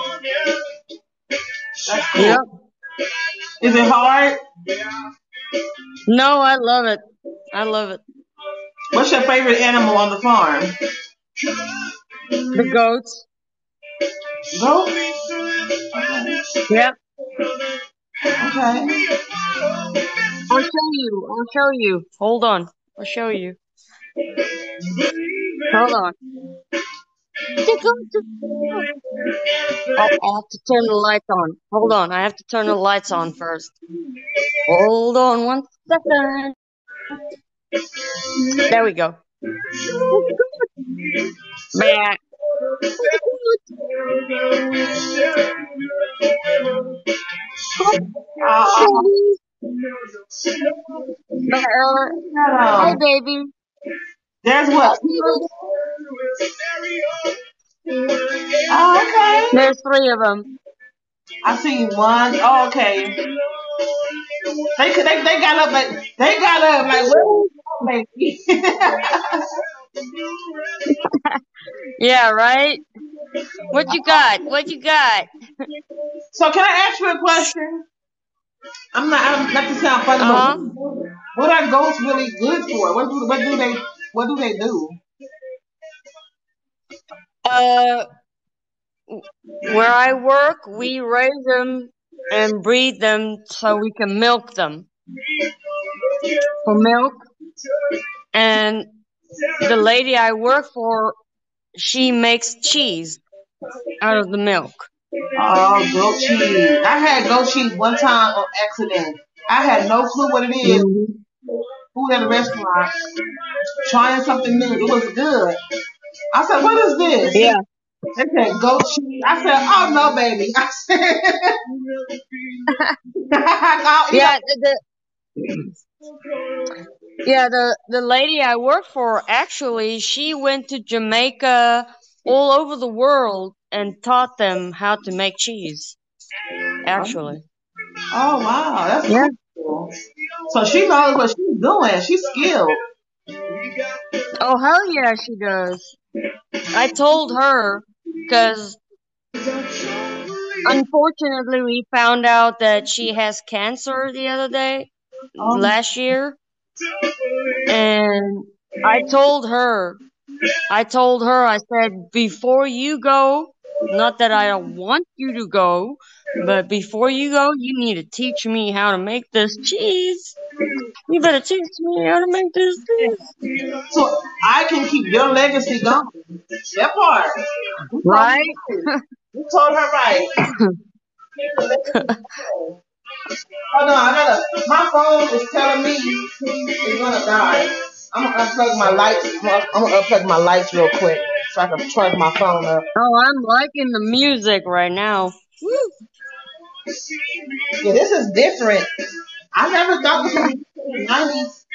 That's cool. Yep. Is it hard? No, I love it. I love it. What's your favorite animal on the farm? The goats. Goats? Yep. Okay. I'll show you. I'll show you. Hold on. I'll show you. Hold on. I'll, I'll have to turn the lights on. Hold on. I have to turn the lights on first. Hold on one second. There we go. Back. Hi, baby. There's what? There's three of them. I see one. Oh, okay. They could. They, they got up like they got up like where baby. Yeah, right? What you got? What you got? So can I ask you a question? I'm not. I'm not to sound funny, Uh-huh. but what are goats really good for? What do what do they what do they do? Uh, where I work, we raise them and breed them so we can milk them for milk. And the lady I work for, she makes cheese out of the milk. Oh, goat cheese! I had goat cheese one time on accident. I had no clue what it is. Mm-hmm. Food at a restaurant, trying something new. It was good. I said, "What is this?" Yeah. They said goat cheese. I said, "Oh no, baby." I said, yeah, the, the yeah the the lady I work for, actually, she went to Jamaica, all over the world, and taught them how to make cheese. Actually. Oh wow, that's yeah. cool. So she knows what she's doing. She's skilled. Oh hell yeah, she does. I told her, because unfortunately we found out that she has cancer the other day, Oh. last year, and I told her, I told her, I said, before you go, not that I don't want you to go, but before you go, you need to teach me how to make this cheese. You better teach me how to make this cheese. So I can keep your legacy going. That part. You right? Told you told her right. Hold on, I gotta, my phone is telling me it's gonna die. I'm gonna unplug my lights. I'm gonna unplug my lights real quick so I can charge my phone up. Oh, I'm liking the music right now. Woo. Yeah, this is different. I never thought this was the nineties.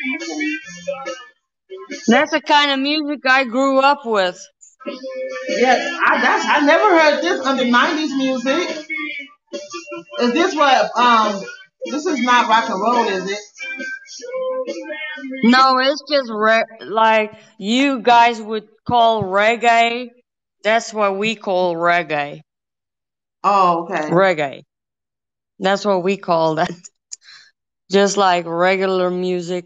That's the kind of music I grew up with. Yes, I that's I never heard this under nineties music. Is this what um this is not rock and roll, is it? No, it's just re- like you guys would call reggae. That's what we call reggae. Oh, okay. Reggae. That's what we call that. Just like regular music.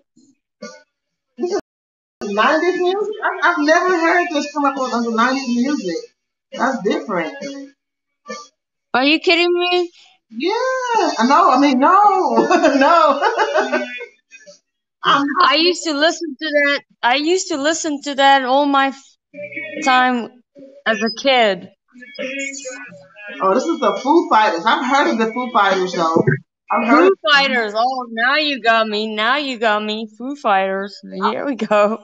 nineties music? I, I've never heard this come up on under nineties music. That's different. Are you kidding me? Yeah. No, I mean, no. No. I used to listen to that. I used to listen to that all my f- time as a kid. Oh, this is the Foo Fighters. I've heard of the Foo Fighters, though. I've heard Foo Fighters. Oh, now you got me. Now you got me. Foo Fighters. Here we go.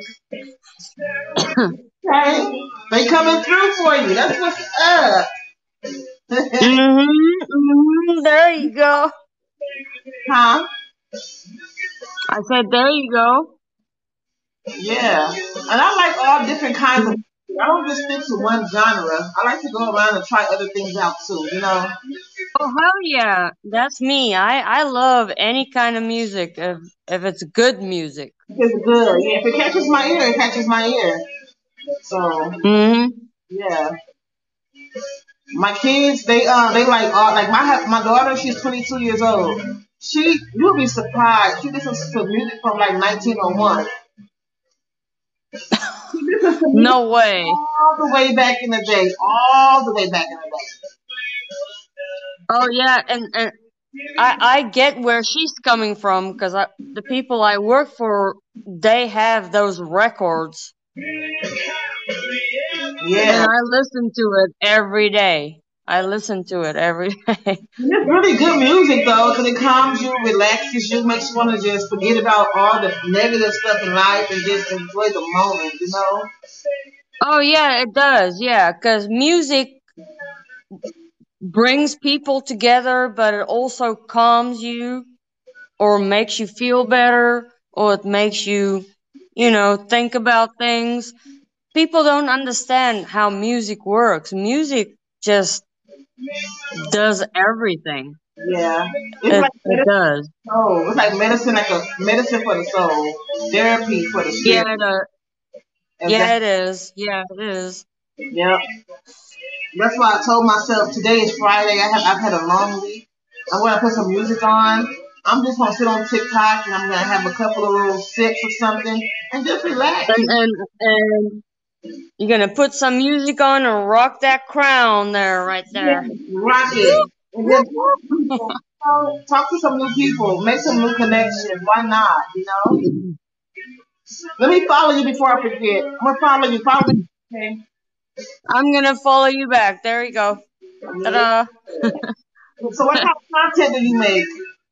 Okay. They coming through for you. That's what's up. mm-hmm, mm-hmm. There you go. Huh? I said, there you go. Yeah. And I like all different kinds of music. I don't just stick to one genre. I like to go around and try other things out too, you know? Oh, hell yeah. That's me. I, I love any kind of music if, if it's good music. If it's good. Yeah, if it catches my ear, it catches my ear. So, mm-hmm. Yeah. My kids, they uh, they like uh, like my my daughter. She's twenty-two years old. She, you'll be surprised. She listens to music from like nineteen oh one. No way. All the way back in the day. All the way back in the day. Oh yeah, and and I I get where she's coming from, because I the people I work for, they have those records. Yeah. And I listen to it every day. I listen to it every day. It's really good music though, because it calms you, relaxes you, makes you want to just forget about all the negative stuff in life and just enjoy the moment, you know? Oh yeah, it does. Yeah, because music brings people together, but it also calms you, or makes you feel better, or it makes you, you know, think about things. People don't understand how music works. Music just does everything. Yeah, it's It like it medicine does. for the soul. It's like medicine, like a medicine for the soul, therapy for the Yeah, spirit. it uh, And yeah, that, it is. Yeah, it is. yep. That's why I told myself today is Friday. I have I've had a long week. I'm gonna put some music on. I'm just gonna sit on TikTok and I'm gonna have a couple of little sips or something and just relax. And and and you're gonna put some music on and rock that crown there, right Yeah, there. rock it. And then talk to people. You know, talk to some new people. Make some new connections. Why not? You know? Let me follow you before I forget. I'm gonna follow you. Follow me. Okay. I'm gonna follow you back. There you go. Ta-da. So what kind of content do you make?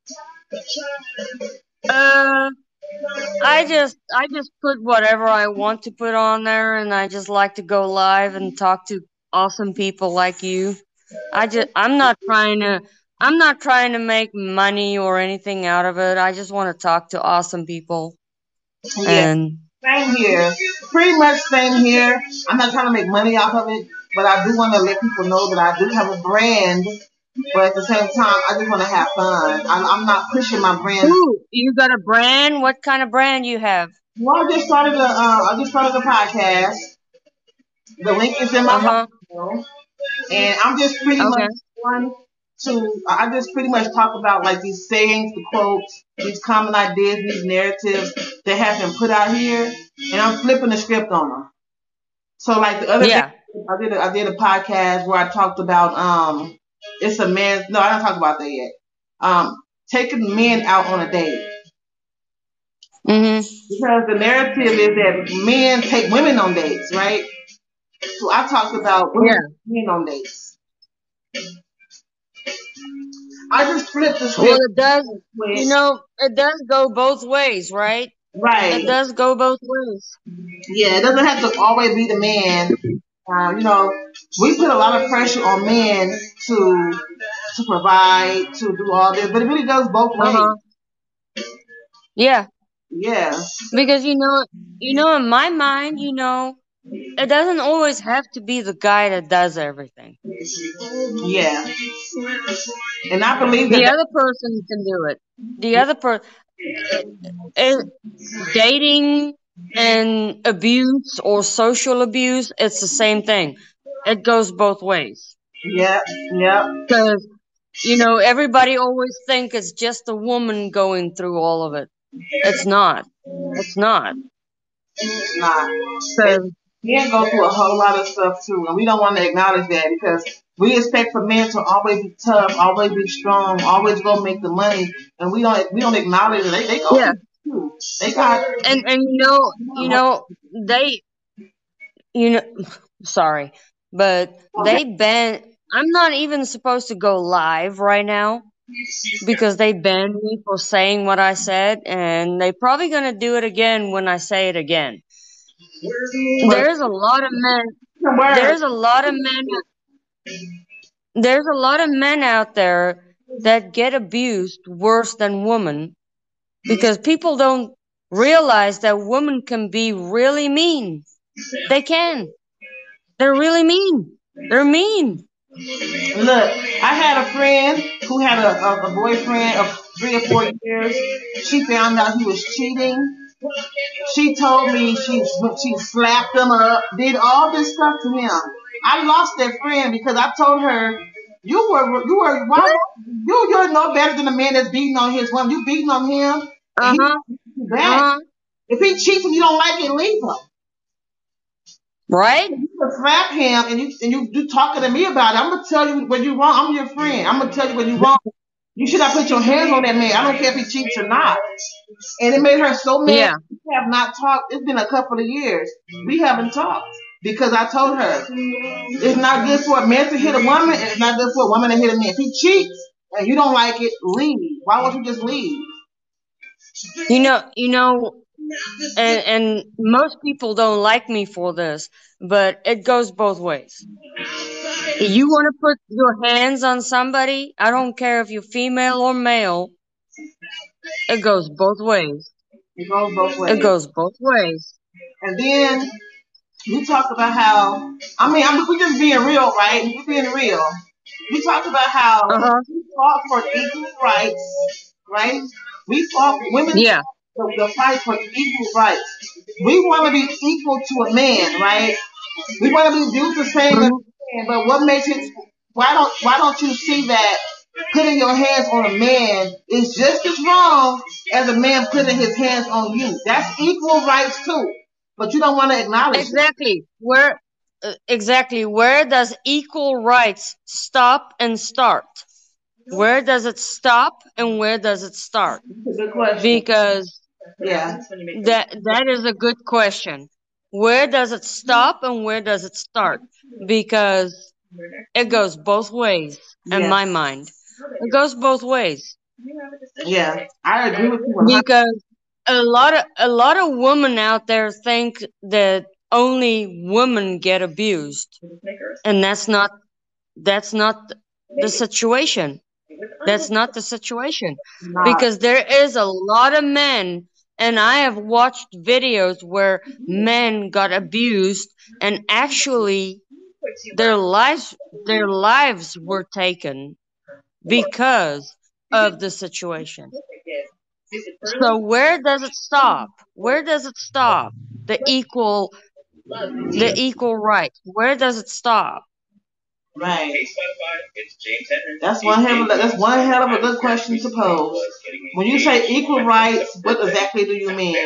Uh, I just I just put whatever I want to put on there, and I just like to go live and talk to awesome people like you. I just I'm not trying to I'm not trying to make money or anything out of it. I just want to talk to awesome people. Yeah. And Same here. Pretty much same here. I'm not trying to make money off of it, but I do want to let people know that I do have a brand. But at the same time, I just want to have fun. I'm, I'm not pushing my brand. Ooh, you got a brand? What kind of brand you have? Well, I just started a, uh, I just started a podcast. The link is in my Uh-huh. bio, and I'm just pretty Okay. much one to. I just pretty much talk about like these sayings, the quotes, these common ideas, these narratives that have been put out here, and I'm flipping the script on them. So like the other Yeah. day, I did a, I did a podcast where I talked about um, it's a man. No, I don't talk about that yet. Um, taking men out on a date. Mhm. Because the narrative is that men take women on dates, right? So I talked about women Yeah. taking men on dates. I just flipped the Well, script. it does. You know, it does go both ways, right? Right. It does go both ways. Yeah, it doesn't have to always be the man. Uh, you know, we put a lot of pressure on men to to provide, to do all this, but it really goes both ways. Uh-huh. Yeah. Yeah. Because you know, you know, in my mind, you know, it doesn't always have to be the guy that does everything. Yeah. And I believe that The that- other person can do it. The other person, dating and abuse or social abuse, it's the same thing. It goes both ways. Yeah, yeah. Because, you know, everybody always think it's just a woman going through all of it. It's not. It's not. It's not. Cause, Men go through a whole lot of stuff too, and we don't want to acknowledge that because we expect for men to always be tough, always be strong, always go make the money, and we don't we don't acknowledge it. They they go yeah. through too. They got And and you know you know they you know sorry, but they ban. I'm not even supposed to go live right now because they banned me for saying what I said, and they probably gonna do it again when I say it again. There's a lot of men. There's a lot of men. There's a lot of men out there that get abused worse than women because people don't realize that women can be really mean. They can. They're really mean. They're mean. Look, I had a friend who had a, a, a boyfriend of three or four years. She found out he was cheating. She told me she she slapped him up, did all this stuff to him. I lost that friend because I told her, you were you were why you you're no better than the man that's beating on his woman. You beating on him. And Uh-huh. he back. Uh-huh. If he cheats and you don't like it, leave him. Right? You can slap him and you and you you talking to me about it. I'm gonna tell you when you're wrong. I'm your friend. I'm gonna tell you when you're wrong. You should not put your hands on that man. I don't care if he cheats or not. And it made her so mad. Yeah. We have not talked. It's been a couple of years. We haven't talked because I told her it's not good for a man to hit a woman, and it's not good for a woman to hit a man. If he cheats and you don't like it, leave. Why won't you just leave? You know, you know, and and most people don't like me for this, but it goes both ways. If you want to put your hands on somebody, I don't care if you're female or male, it goes both ways. It goes both ways. It goes both ways. And then You talk about how, I mean, I mean, we're just being real, right? We're being real. You talk about how Uh-huh. we fought for equal rights, right? We fought, women Yeah. fought the, the fight for equal rights. We want to be equal to a man, right? We want to be viewed the same as a man, but what makes it, why don't, why don't you see that putting your hands on a man is just as wrong as a man putting his hands on you? That's equal rights too. But you don't want to acknowledge it. Exactly. Where uh, exactly where does equal rights stop and start? Where does it stop and where does it start? That's a good question. Because Yeah. that that is a good question. Where does it stop and where does it start? Because it goes both ways in Yeah. my mind. It goes both ways. Yeah. I agree with you one hundred percent. Because a lot of a lot of women out there think that only women get abused, and that's not that's not the situation. That's not the situation. Not. Because there is a lot of men, and I have watched videos where men got abused and actually their lives their lives were taken because of the situation. So where does it stop? Where does it stop? The equal the equal rights. Where does it stop? Right. That's one hell of a, that's one hell of a good question to pose. When you say equal rights, what exactly do you mean?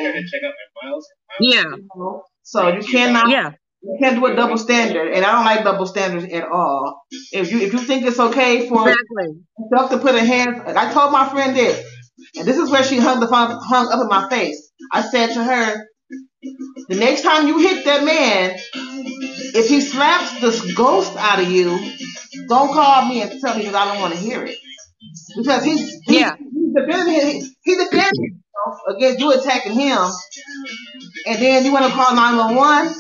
Yeah. So you cannot Yeah. you can't do a double standard, and I don't like double standards at all. If you if you think it's okay for Exactly. yourself to put a hand, I told my friend this, and this is where she hung the phone, hung up in my face. I said to her, the next time you hit that man, if he slaps the ghost out of you, don't call me and tell me because I don't want to hear it. Because he's he's, Yeah. he's defending he, he defended himself against you attacking him, and then you want to call nine one one.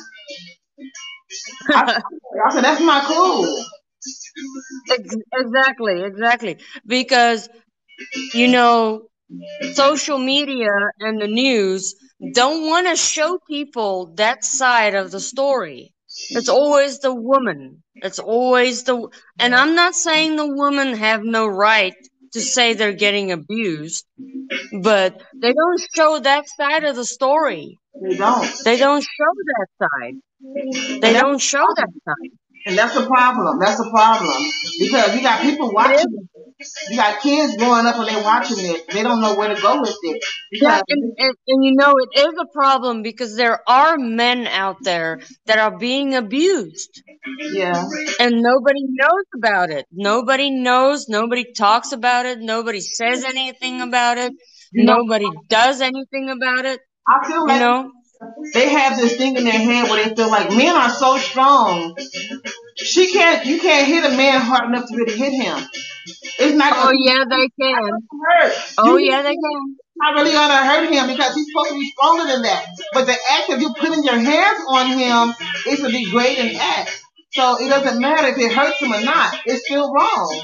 I, I said that's not cool. Ex- Exactly. Exactly. Because you know, social media and the news don't want to show people that side of the story. It's always the woman. It's always the, and I'm not saying the women have no right to say they're getting abused, but they don't show that side of the story. They don't. They don't show that side. They And that's don't show that side. and that's a problem. That's a problem because you got people watching it. You got kids growing up and they're watching it. They don't know where to go with it. Yeah, Because and, and, and you know, it is a problem because there are men out there that are being abused yeah, and nobody knows about it. Nobody knows, nobody talks about it, nobody says anything about it, you know, nobody does anything about it, I feel you like know? they have this thing in their head where they feel like men are so strong. She can't. You can't hit a man hard enough to really hit him. It's not Oh, gonna yeah, they can. hurt. Oh, You yeah, they can. not really gonna hurt him because he's supposed to be stronger than that. But the act of you putting your hands on him is a degrading act. So it doesn't matter if it hurts him or not. It's still wrong.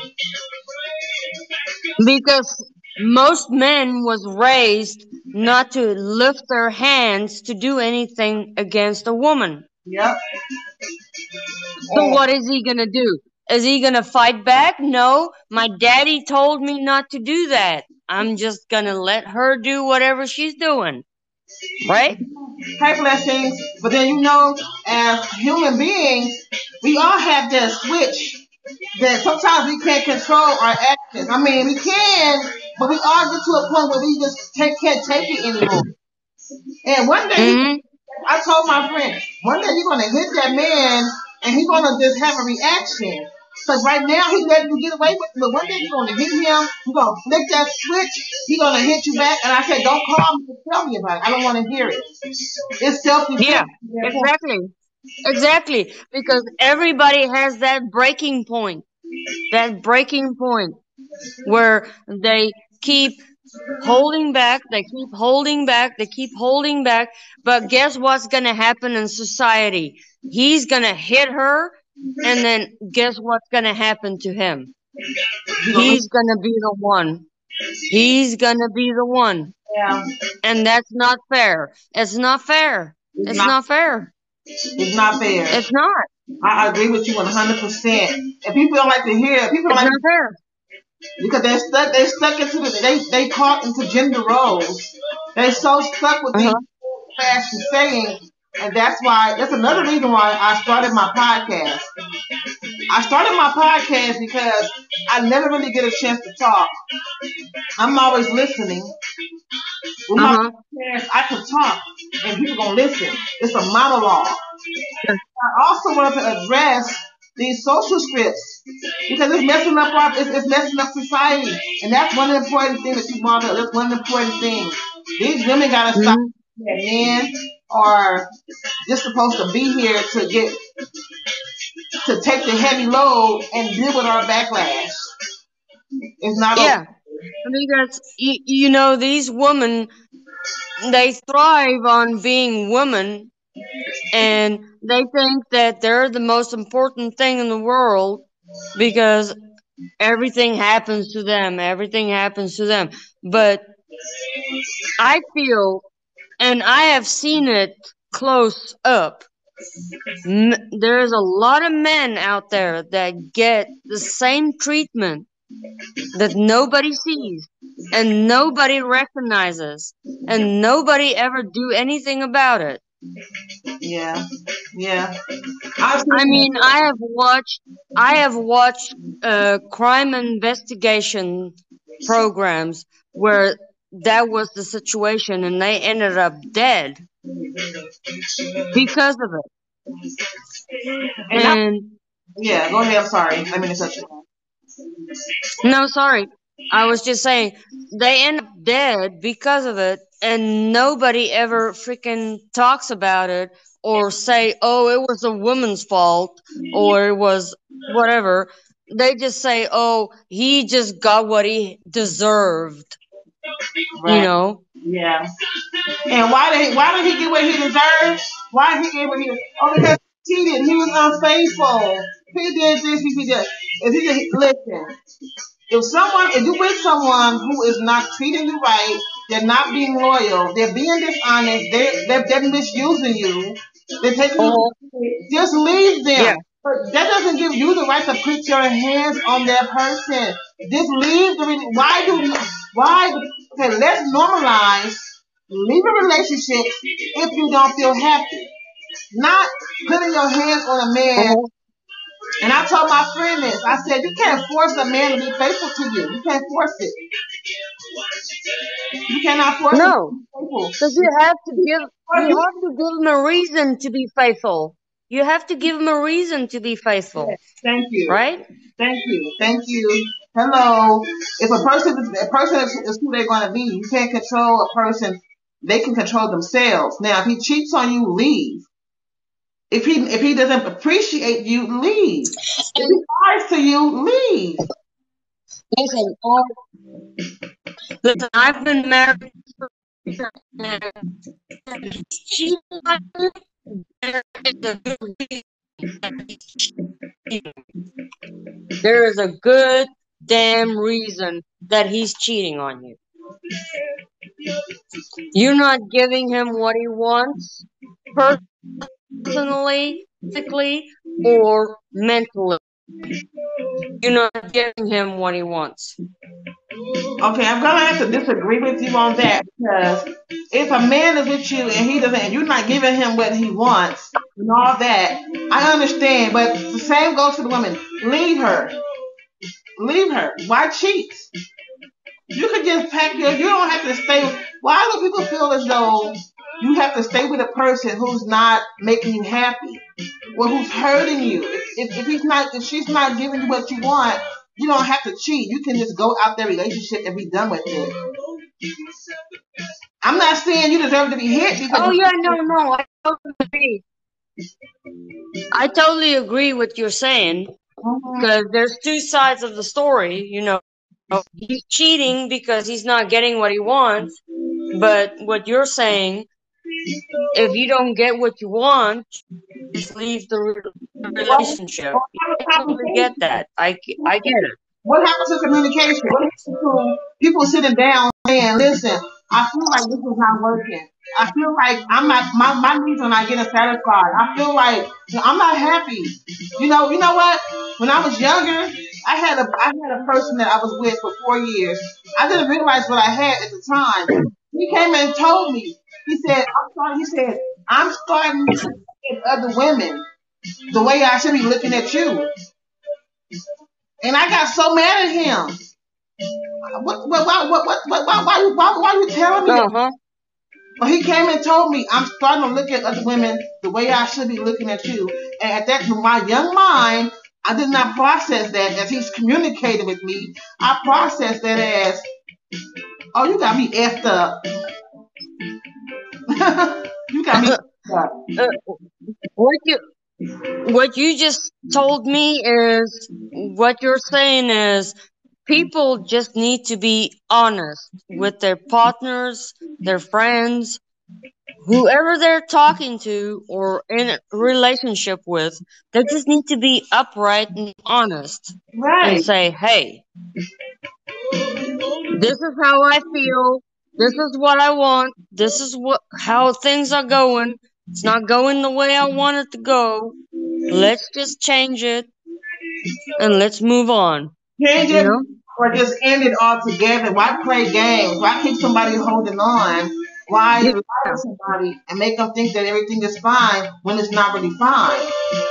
Because most men was raised not to lift their hands to do anything against a woman. Yep. So what is he gonna do? Is he gonna fight back? No, my daddy told me not to do that. I'm just gonna let her do whatever she's doing. Right? Hey, blessings. But then you know, as human beings, we all have that switch that sometimes we can't control our actions. I mean, we can, but we all get to a point where we just take, can't take it anymore. And one day, Mm-hmm. I told my friend, one day you're gonna hit that man, and he's gonna just have a reaction. Because right now he's letting you get away with it, but one day you're gonna hit him, you're gonna flick that switch, he's gonna hit you back, and I said, don't call me and tell me about it. I don't want to hear it. It's self-defense. Yeah, exactly. Exactly. Because everybody has that breaking point. That breaking point where they keep holding back, they keep holding back, they keep holding back. But guess what's going to happen in society? He's going to hit her, and then guess what's going to happen to him? He's going to be the one. He's going to be the one. Yeah. And that's not fair. It's not fair. It's not fair. It's not fair. It's not. I agree with you one hundred percent. And people don't like to hear. People don't It's like not fair. because they're stuck. They're stuck into the. They they caught into gender roles. They're so stuck with Uh-huh. these fashion sayings, and that's why. That's another reason why I started my podcast. I started my podcast because I never really get a chance to talk. I'm always listening. With my Uh-huh. podcast, I can talk, and people gonna listen. It's a monologue. I also wanted to address these social scripts because it's messing up our, it's, it's messing up society, and that's one of the important things that you brought up. That's one of the important things. These women gotta stop Mm-hmm. that men are just supposed to be here to get to take the heavy load and deal with our backlash. It's not Yeah. okay. Because, you, you know, these women, they thrive on being women, and they think that they're the most important thing in the world because everything happens to them. Everything happens to them. But I feel, and I have seen it close up, m- there's a lot of men out there that get the same treatment that nobody sees and nobody recognizes and nobody ever do anything about it. Yeah, yeah. I've seen I mean, I have watched, I have watched uh, crime investigation programs where that was the situation and they ended up dead because of it. and I, And yeah. Go ahead. I'm sorry. I mean, it's such. no, sorry. I was just saying they end up dead because of it, and nobody ever freaking talks about it or say, "Oh, it was a woman's fault," or it was whatever. They just say, "Oh, he just got what he deserved," Right. you know. Yeah. And why did he, why did he get what he deserved? Why did he get what he? Oh, because he cheated. He was unfaithful. He did this. He did that. If he did, listen. If someone, if you with someone who is not treating you right, they're not being loyal, they're being dishonest, they they're, they're misusing you, they're taking you, just leave them. Yeah. But that doesn't give you the right to put your hands on that person. Just leave the. re- Why do we? Why? Okay, let's normalize. Leave a relationship if you don't feel happy. Not putting your hands on a man. And I told my friend this. I said, you can't force a man to be faithful to you. You can't force it. You cannot force him No, to be faithful. because you have to give you have to give him a reason to be faithful. You have to give him a reason to be faithful, Yes, thank you. right? Thank you. Thank you. Hello. If a person is a person is, is who they're going to be, you can't control a person. They can control themselves. Now, if he cheats on you, leave. If he if he doesn't appreciate you, leave. If he lies to you, leave. Listen, I, listen, I've been married for she there is a good reason. There is a good damn reason that he's cheating on you. You're not giving him what he wants personally, physically, or mentally. You're not giving him what he wants. Okay, I'm gonna have to disagree with you on that because if a man is with you and he doesn't, and you're not giving him what he wants and all that, I understand. But the same goes to the woman. Leave her. Leave her. Why cheat? You could just pack your. You don't have to stay. Why do people feel as though you have to stay with a person who's not making you happy or who's hurting you? If, if, if he's not, if she's not giving you what you want, you don't have to cheat. You can just go out their relationship and be done with it. I'm not saying you deserve to be hit because. Oh yeah, no, no, I totally agree. I totally agree with what you're saying because there's two sides of the story. You know, he's cheating because he's not getting what he wants. But what you're saying, if you don't get what you want, just leave the re- relationship. I totally get that. I, I get it. What happens to communication? What happens to people sitting down saying, listen, I feel like this is not working. I feel like I'm not my, my needs are not getting satisfied. I feel like I'm not happy. You know, you know what? When I was younger, I had a I had a person that I was with for four years. I didn't realize what I had at the time. He came and told me. He said, I'm sorry, he said, I'm starting to look at other women the way I should be looking at you. And I got so mad at him. What, what, why, what, what, what, why, why, why, why are you telling me that? Uh-huh. But he came and told me I'm starting to look at other women the way I should be looking at you. And at that, in my young mind, I did not process that as he's communicating with me. I processed that as, oh, you got me effed up. You got me effed up. Uh, what you what you just told me is what you're saying is people just need to be honest with their partners, their friends, whoever they're talking to or in a relationship with. They just need to be upright and honest Right. and say, hey, this is how I feel. This is what I want. This is what how things are going. It's not going the way I want it to go. Let's just change it and let's move on. Change You it know? or just end it all together. Why play games? Why keep somebody holding on? Why Yeah. lie to somebody and make them think that everything is fine when it's not really fine?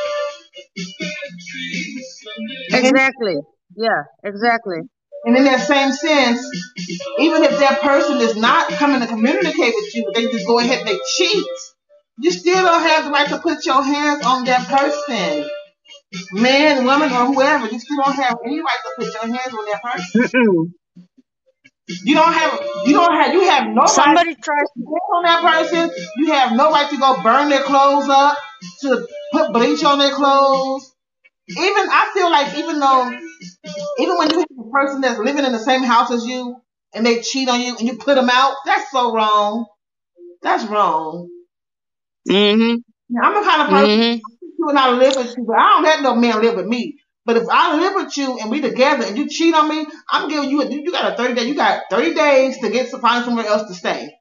And, Exactly. Yeah, exactly. and in that same sense, even if that person is not coming to communicate with you, they just go ahead and they cheat. You still don't have the right to put your hands on that person. Man, woman, or whoever, you still don't have any right to put your hands on that person. Mm-mm. You don't have, you don't have, you have no right Somebody to tries. put your hands on that person. You have no right to go burn their clothes up, to put bleach on their clothes. Even, I feel like even though, even when you have a person that's living in the same house as you and they cheat on you and you put them out, that's so wrong. That's wrong. Mm-hmm. Now, I'm the kind of person Mm-hmm. you and I live with you, but I don't let no man live with me. But if I live with you and we together and you cheat on me, I'm giving you a, you got a thirty day, you got thirty days to get to find somewhere else to stay.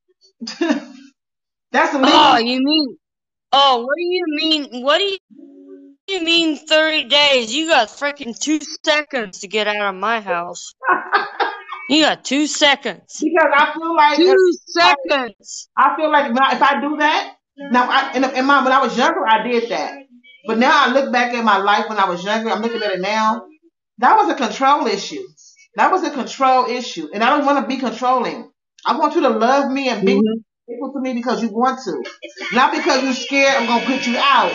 That's illegal. Oh, you mean? Oh, what do you mean? What do you, you mean? Thirty days? You got freaking two seconds to get out of my house. You got two seconds. Because I feel like Two if I, seconds. I feel like if I, if I do that, now I, in, in my, when I was younger, I did that. But now I look back at my life when I was younger, I'm looking at it now. That was a control issue. That was a control issue. And I don't want to be controlling. I want you to love me and be Mm-hmm. faithful to me because you want to. Not because you're scared I'm going to put you out.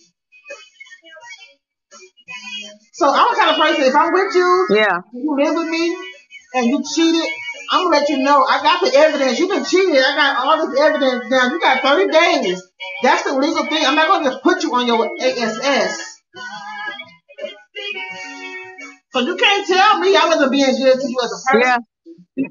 So I'm the kind of person, if I'm with you, Yeah. you live with me, and you cheated, I'm going to let you know. I got the evidence. You've been cheated. I got all this evidence now. You got thirty days. That's the legal thing. I'm not going to just put you on your A S S. So you can't tell me I wasn't being good to you as a person. Yeah.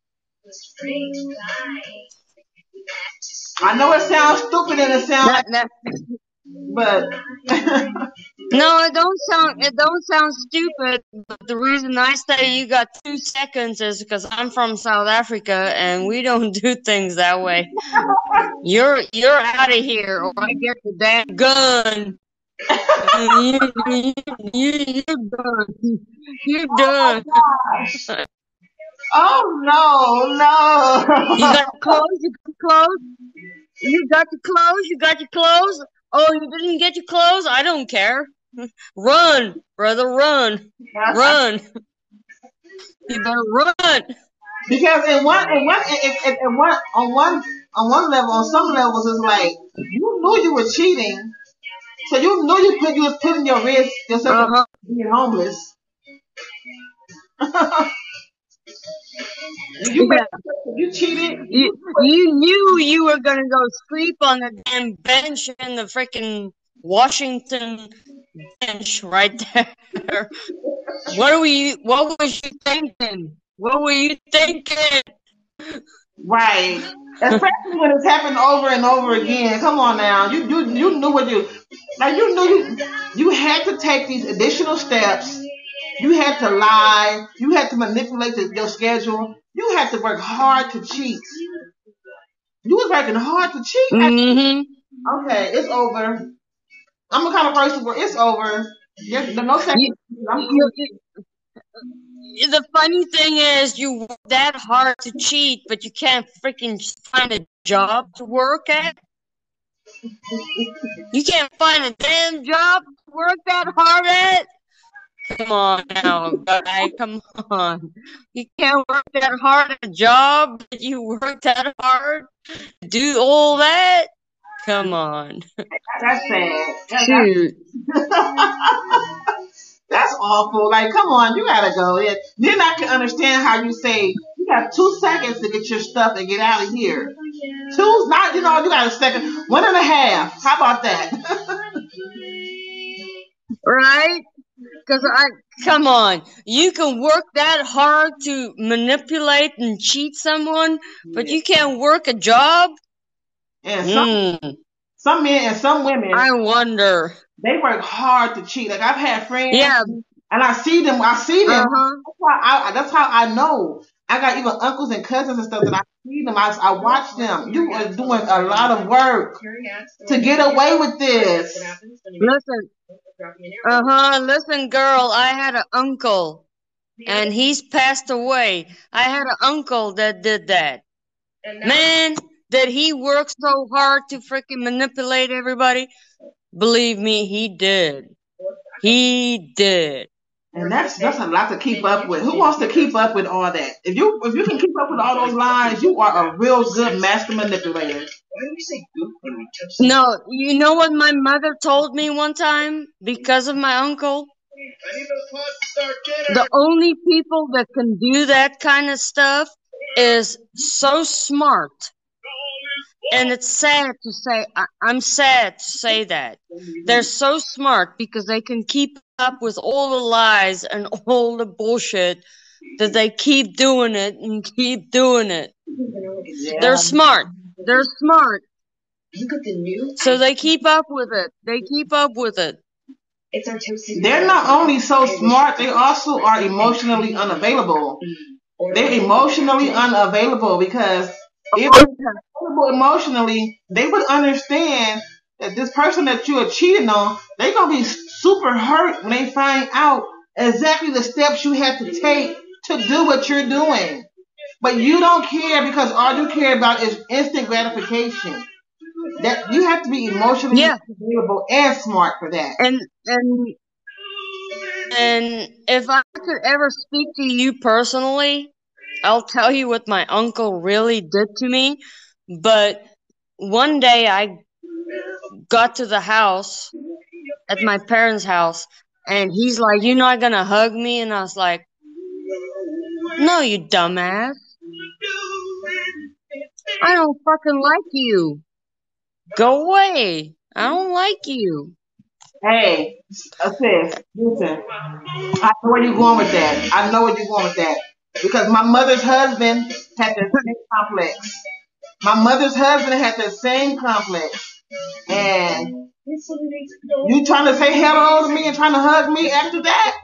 I know it sounds stupid and it sounds That, that, but no, it don't sound. It don't sound stupid. But the reason I say you got two seconds is because I'm from South Africa and we don't do things that way. You're you're out of here, or I get the damn gun. you, you, you, you're done. You're done. oh no, no. You got clothes. You got clothes. You got your clothes. You got your clothes. Oh, you didn't get your clothes? I don't care. Run, brother, run, run. You better run. Because in one, in one, in, in, in one, on one, on one level, on some levels, it's like you knew you were cheating, so you knew you put you was putting your risk yourself Uh-huh. being homeless. you, Yeah. you cheated. You, you knew you were gonna go sleep on the damn bench in the freaking Washington bench right there. What were you? What was you thinking? What were you thinking? Right. Especially when it's happened over and over again. Come on now. You you you knew what you like you knew you you had to take these additional steps You had to lie. You had to manipulate the, your schedule. You had to work hard to cheat. You was working hard to cheat. Mm-hmm. Okay, it's over. I'm the kind of person where it's over. There's no second. You, I'm you, you, the funny thing is, you work that hard to cheat, but you can't freaking find a job to work at. You can't find a damn job to work that hard at. Come on now, guy. Come on. You can't work that hard at a job, but you work that hard to do all that? Come on. That's sad. That's, Shoot. that's awful. Like, come on, you gotta go. Yeah. Then I can understand how you say you got two seconds to get your stuff and get out of here. Two's not, you know, you got a second. One and a half. How about that? Right? Because I, come on, you can work that hard to manipulate and cheat someone, but you can't work a job? And some, mm. some men and some women, I wonder. They work hard to cheat. Like, I've had friends, yeah, and I see them. I see them. Uh-huh. That's, why I, that's how I know. I got even uncles and cousins and stuff that I see them. I, I watch them. You are doing a lot of work to get away with this. Listen. Uh-huh. Listen, girl, I had an uncle, and he's passed away. I had an uncle that did that. Man, did he work so hard to freaking manipulate everybody? Believe me, he did. He did. And that's that's a lot to keep up with. Who wants to keep up with all that? If you if you can keep up with all those lies, you are a real good master manipulator. Why do we say goop when we touch No, you know what my mother told me one time because of my uncle? I need those pots to start dinner. The only people that can do that kind of stuff is so smart. And it's sad to say, I, I'm sad to say that. They're so smart because they can keep up with all the lies and all the bullshit that they keep doing it and keep doing it. Yeah. They're smart. They're smart. Look at the new. So they keep up with it. They keep up with it. It's our toasted. They're not only so smart, they also are emotionally unavailable. They're emotionally unavailable because if they're available emotionally, they would understand that this person that you are cheating on, they're going to be super hurt when they find out exactly the steps you have to take to do what you're doing. But you don't care because all you care about is instant gratification. That you have to be emotionally yeah. available and smart for that. And and and if I could ever speak to you personally, I'll tell you what my uncle really did to me. But one day I got to the house, at my parents' house, and he's like, "You're not gonna hug me?" And I was like, "No, you dumbass. I don't fucking like you. Go away. I don't like you." Hey, sis, listen. I know where you're going with that. I know where you're going with that. Because my mother's husband had the same complex. My mother's husband had the same complex. And you trying to say hello to me and trying to hug me after that?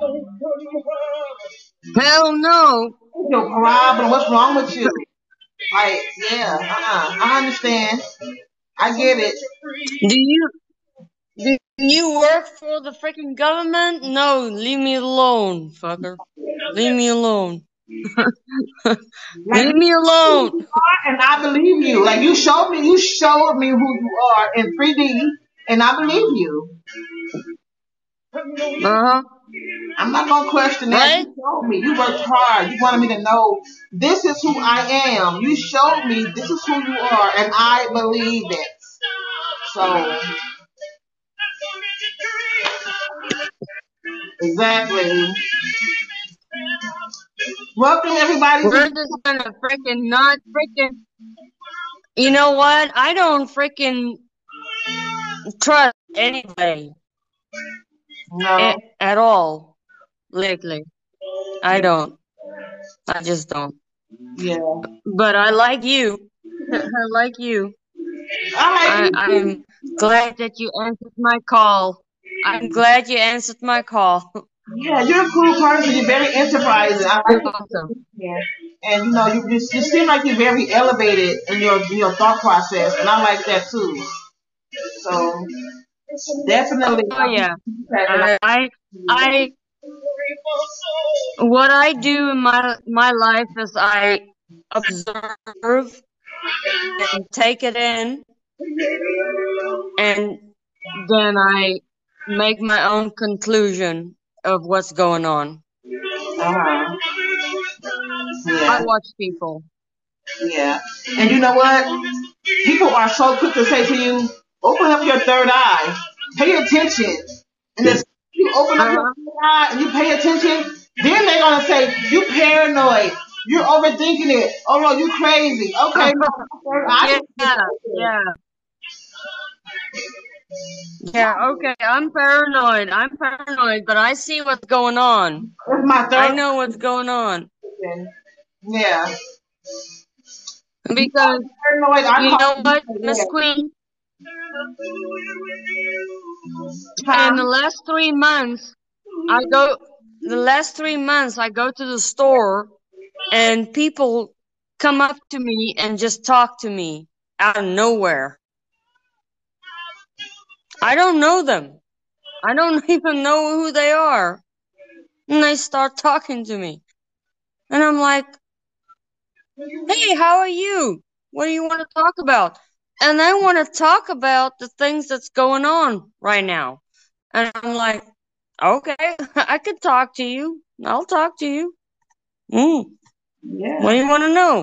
Hell no. What's your problem? What's wrong with you? Like, yeah, uh-uh. I understand. I get it. Do you do you work for the freaking government? No, leave me alone, fucker. Leave me alone. Leave me alone. And I believe you. Like you showed me, you showed me who you are in three D, and I believe you. Uh huh. I'm not gonna question that. Right? You showed me. You worked hard. You wanted me to know this is who I am. You showed me this is who you are, and I believe it. So exactly. Welcome everybody. We're just gonna freaking not freaking. You know what? I don't freaking trust anybody. No. A- at all lately. I don't. I just don't. Yeah. But I like you. I like you. I like I, you. I'm glad that you answered my call. I'm glad you answered my call. Yeah, you're a cool person. You're very enterprising. I like it. Awesome. And you know, you, you you seem like you're very elevated in your in your thought process, and I like that too. So definitely, Oh yeah. I, I, I, what I do in my my life is I observe and take it in, and then I make my own conclusion of what's going on. Uh-huh. I Yeah, watch people. yeah. And you know what? People are so quick to say to you, "Open up your third eye, pay attention." And then you open up your Uh-huh. third eye and you pay attention, then they're gonna say, "You paranoid. You're overthinking it. Oh no, you crazy." Okay, no, I Yeah, yeah. Yeah, okay, I'm paranoid. I'm paranoid, but I see what's going on. It's my third. I know what's going on. Yeah. Because, Paranoid. I you call know what, it. Miss Queen? Huh? In the last three months, I go, the last three months, I go to the store and people come up to me and just talk to me out of nowhere. I don't know them. I don't even know who they are. And they start talking to me. And I'm like, hey, how are you? What do you want to talk about? And they want to talk about the things that's going on right now. And I'm like, okay, I could talk to you. I'll talk to you. Mm. Yeah. What do you want to know?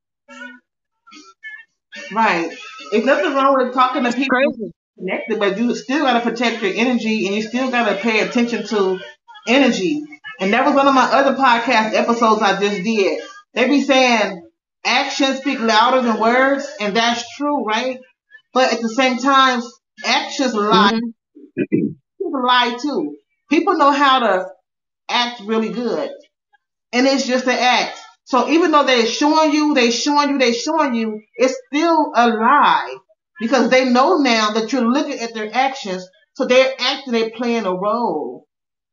Right. There's nothing wrong with talking to people Crazy. connected, but you still got to protect your energy and you still got to pay attention to energy. And that was one of my other podcast episodes I just did. They be saying actions speak louder than words, and that's true, right? But at the same time, actions lie. Mm-hmm. People lie too. People know how to act really good, and it's just an act. So even though they're showing you, they showing you, they showing you, it's still a lie because they know now that you're looking at their actions, so they're acting, they're playing a role.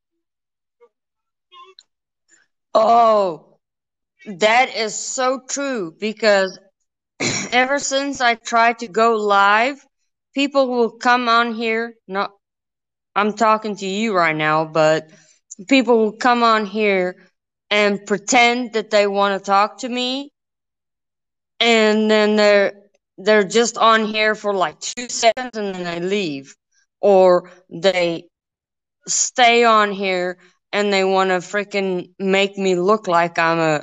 Oh, that is so true because ever since I tried to go live, people will come on here. No, I'm talking to you right now, but people will come on here and pretend that they want to talk to me, and then they're they're just on here for like two seconds and then they leave, or they stay on here and they want to freaking make me look like I'm a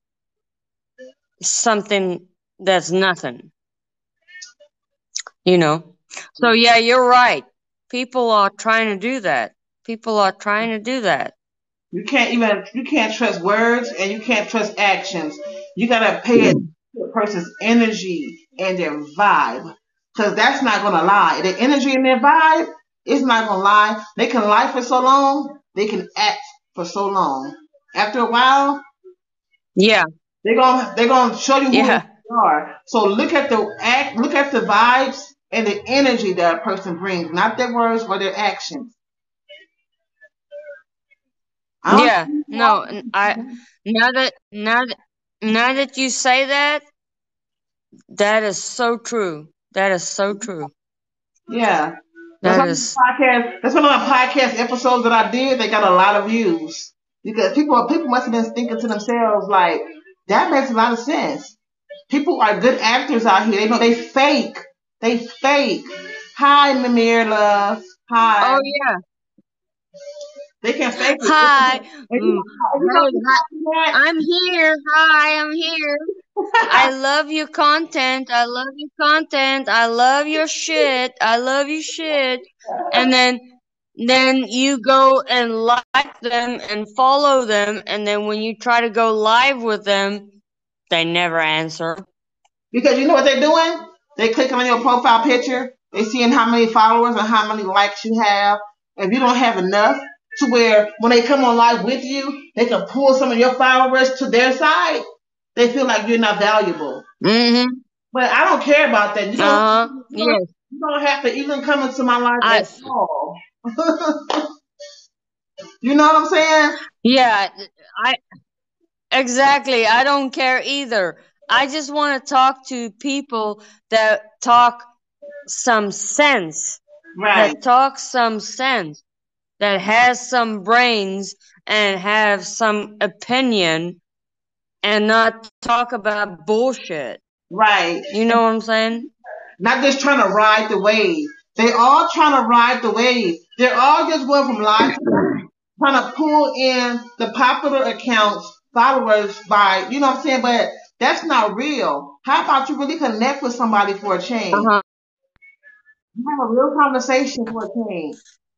something that's nothing, you know. So yeah, you're right. People are trying to do that. People are trying to do that. You can't even you can't trust words and you can't trust actions. You gotta pay attention to a person's energy and their vibe, because that's not gonna lie. The energy and their vibe is not gonna lie. They can lie for so long, they can act for so long. After a while, Yeah, they're gonna they're gonna show you who yeah. they are. So look at the act, look at the vibes and the energy that a person brings, not their words or their actions. I don't Yeah, no, n- I now that now that now that you say that, that is so true. That is so true. Yeah. That's That one of is the podcast. That's one of my podcast episodes that I did. They got a lot of views because people people must have been thinking to themselves like, that makes a lot of sense. People are good actors out here. They know they fake. They fake. Hi, Mimir love. Hi. Oh yeah. They can fake it. Hi. If you, Mm. if you Hey, don't hi. do that, I'm here. Hi, I'm here. I love your content. I love your content. I love your shit. I love your shit. And then then you go and like them and follow them, and then when you try to go live with them, they never answer. because you know what they're doing? They clicking on your profile picture. They seeing how many followers and how many likes you have. If you don't have enough to where when they come on live with you, they can pull some of your followers to their side, they feel like you're not valuable. Mm-hmm. But I don't care about that. You don't, Uh-huh. you don't, Yes. you don't have to even come into my life I at all. You know what I'm saying? Yeah, I exactly. I don't care either. I just want to talk to people that talk some sense. Right. That talk some sense. That has some brains and have some opinion and not talk about bullshit. Right. You know what I'm saying? Not just trying to ride the wave. They all trying to ride the wave. They're all just going from lie to lie, trying to pull in the popular accounts, followers by, you know what I'm saying? But that's not real. How about you really connect with somebody for a change? Uh-huh. Have a real conversation for a change.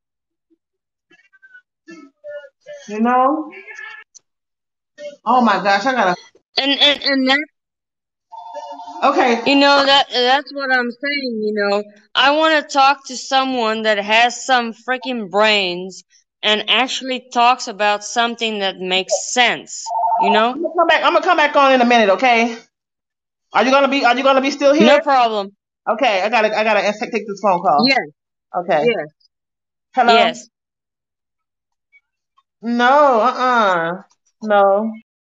You know? Oh my gosh, I gotta. And and and that. Okay. You know that that's what I'm saying. You know, I want to talk to someone that has some freaking brains and actually talks about something that makes sense. You know. I'm gonna come back. I'm gonna come back on in a minute. Okay. Are you gonna be? Are you gonna be still here? No problem. Okay. I gotta. I gotta take this phone call. Yes. Okay. Yes. Hello. Yes. No. Uh. uh No.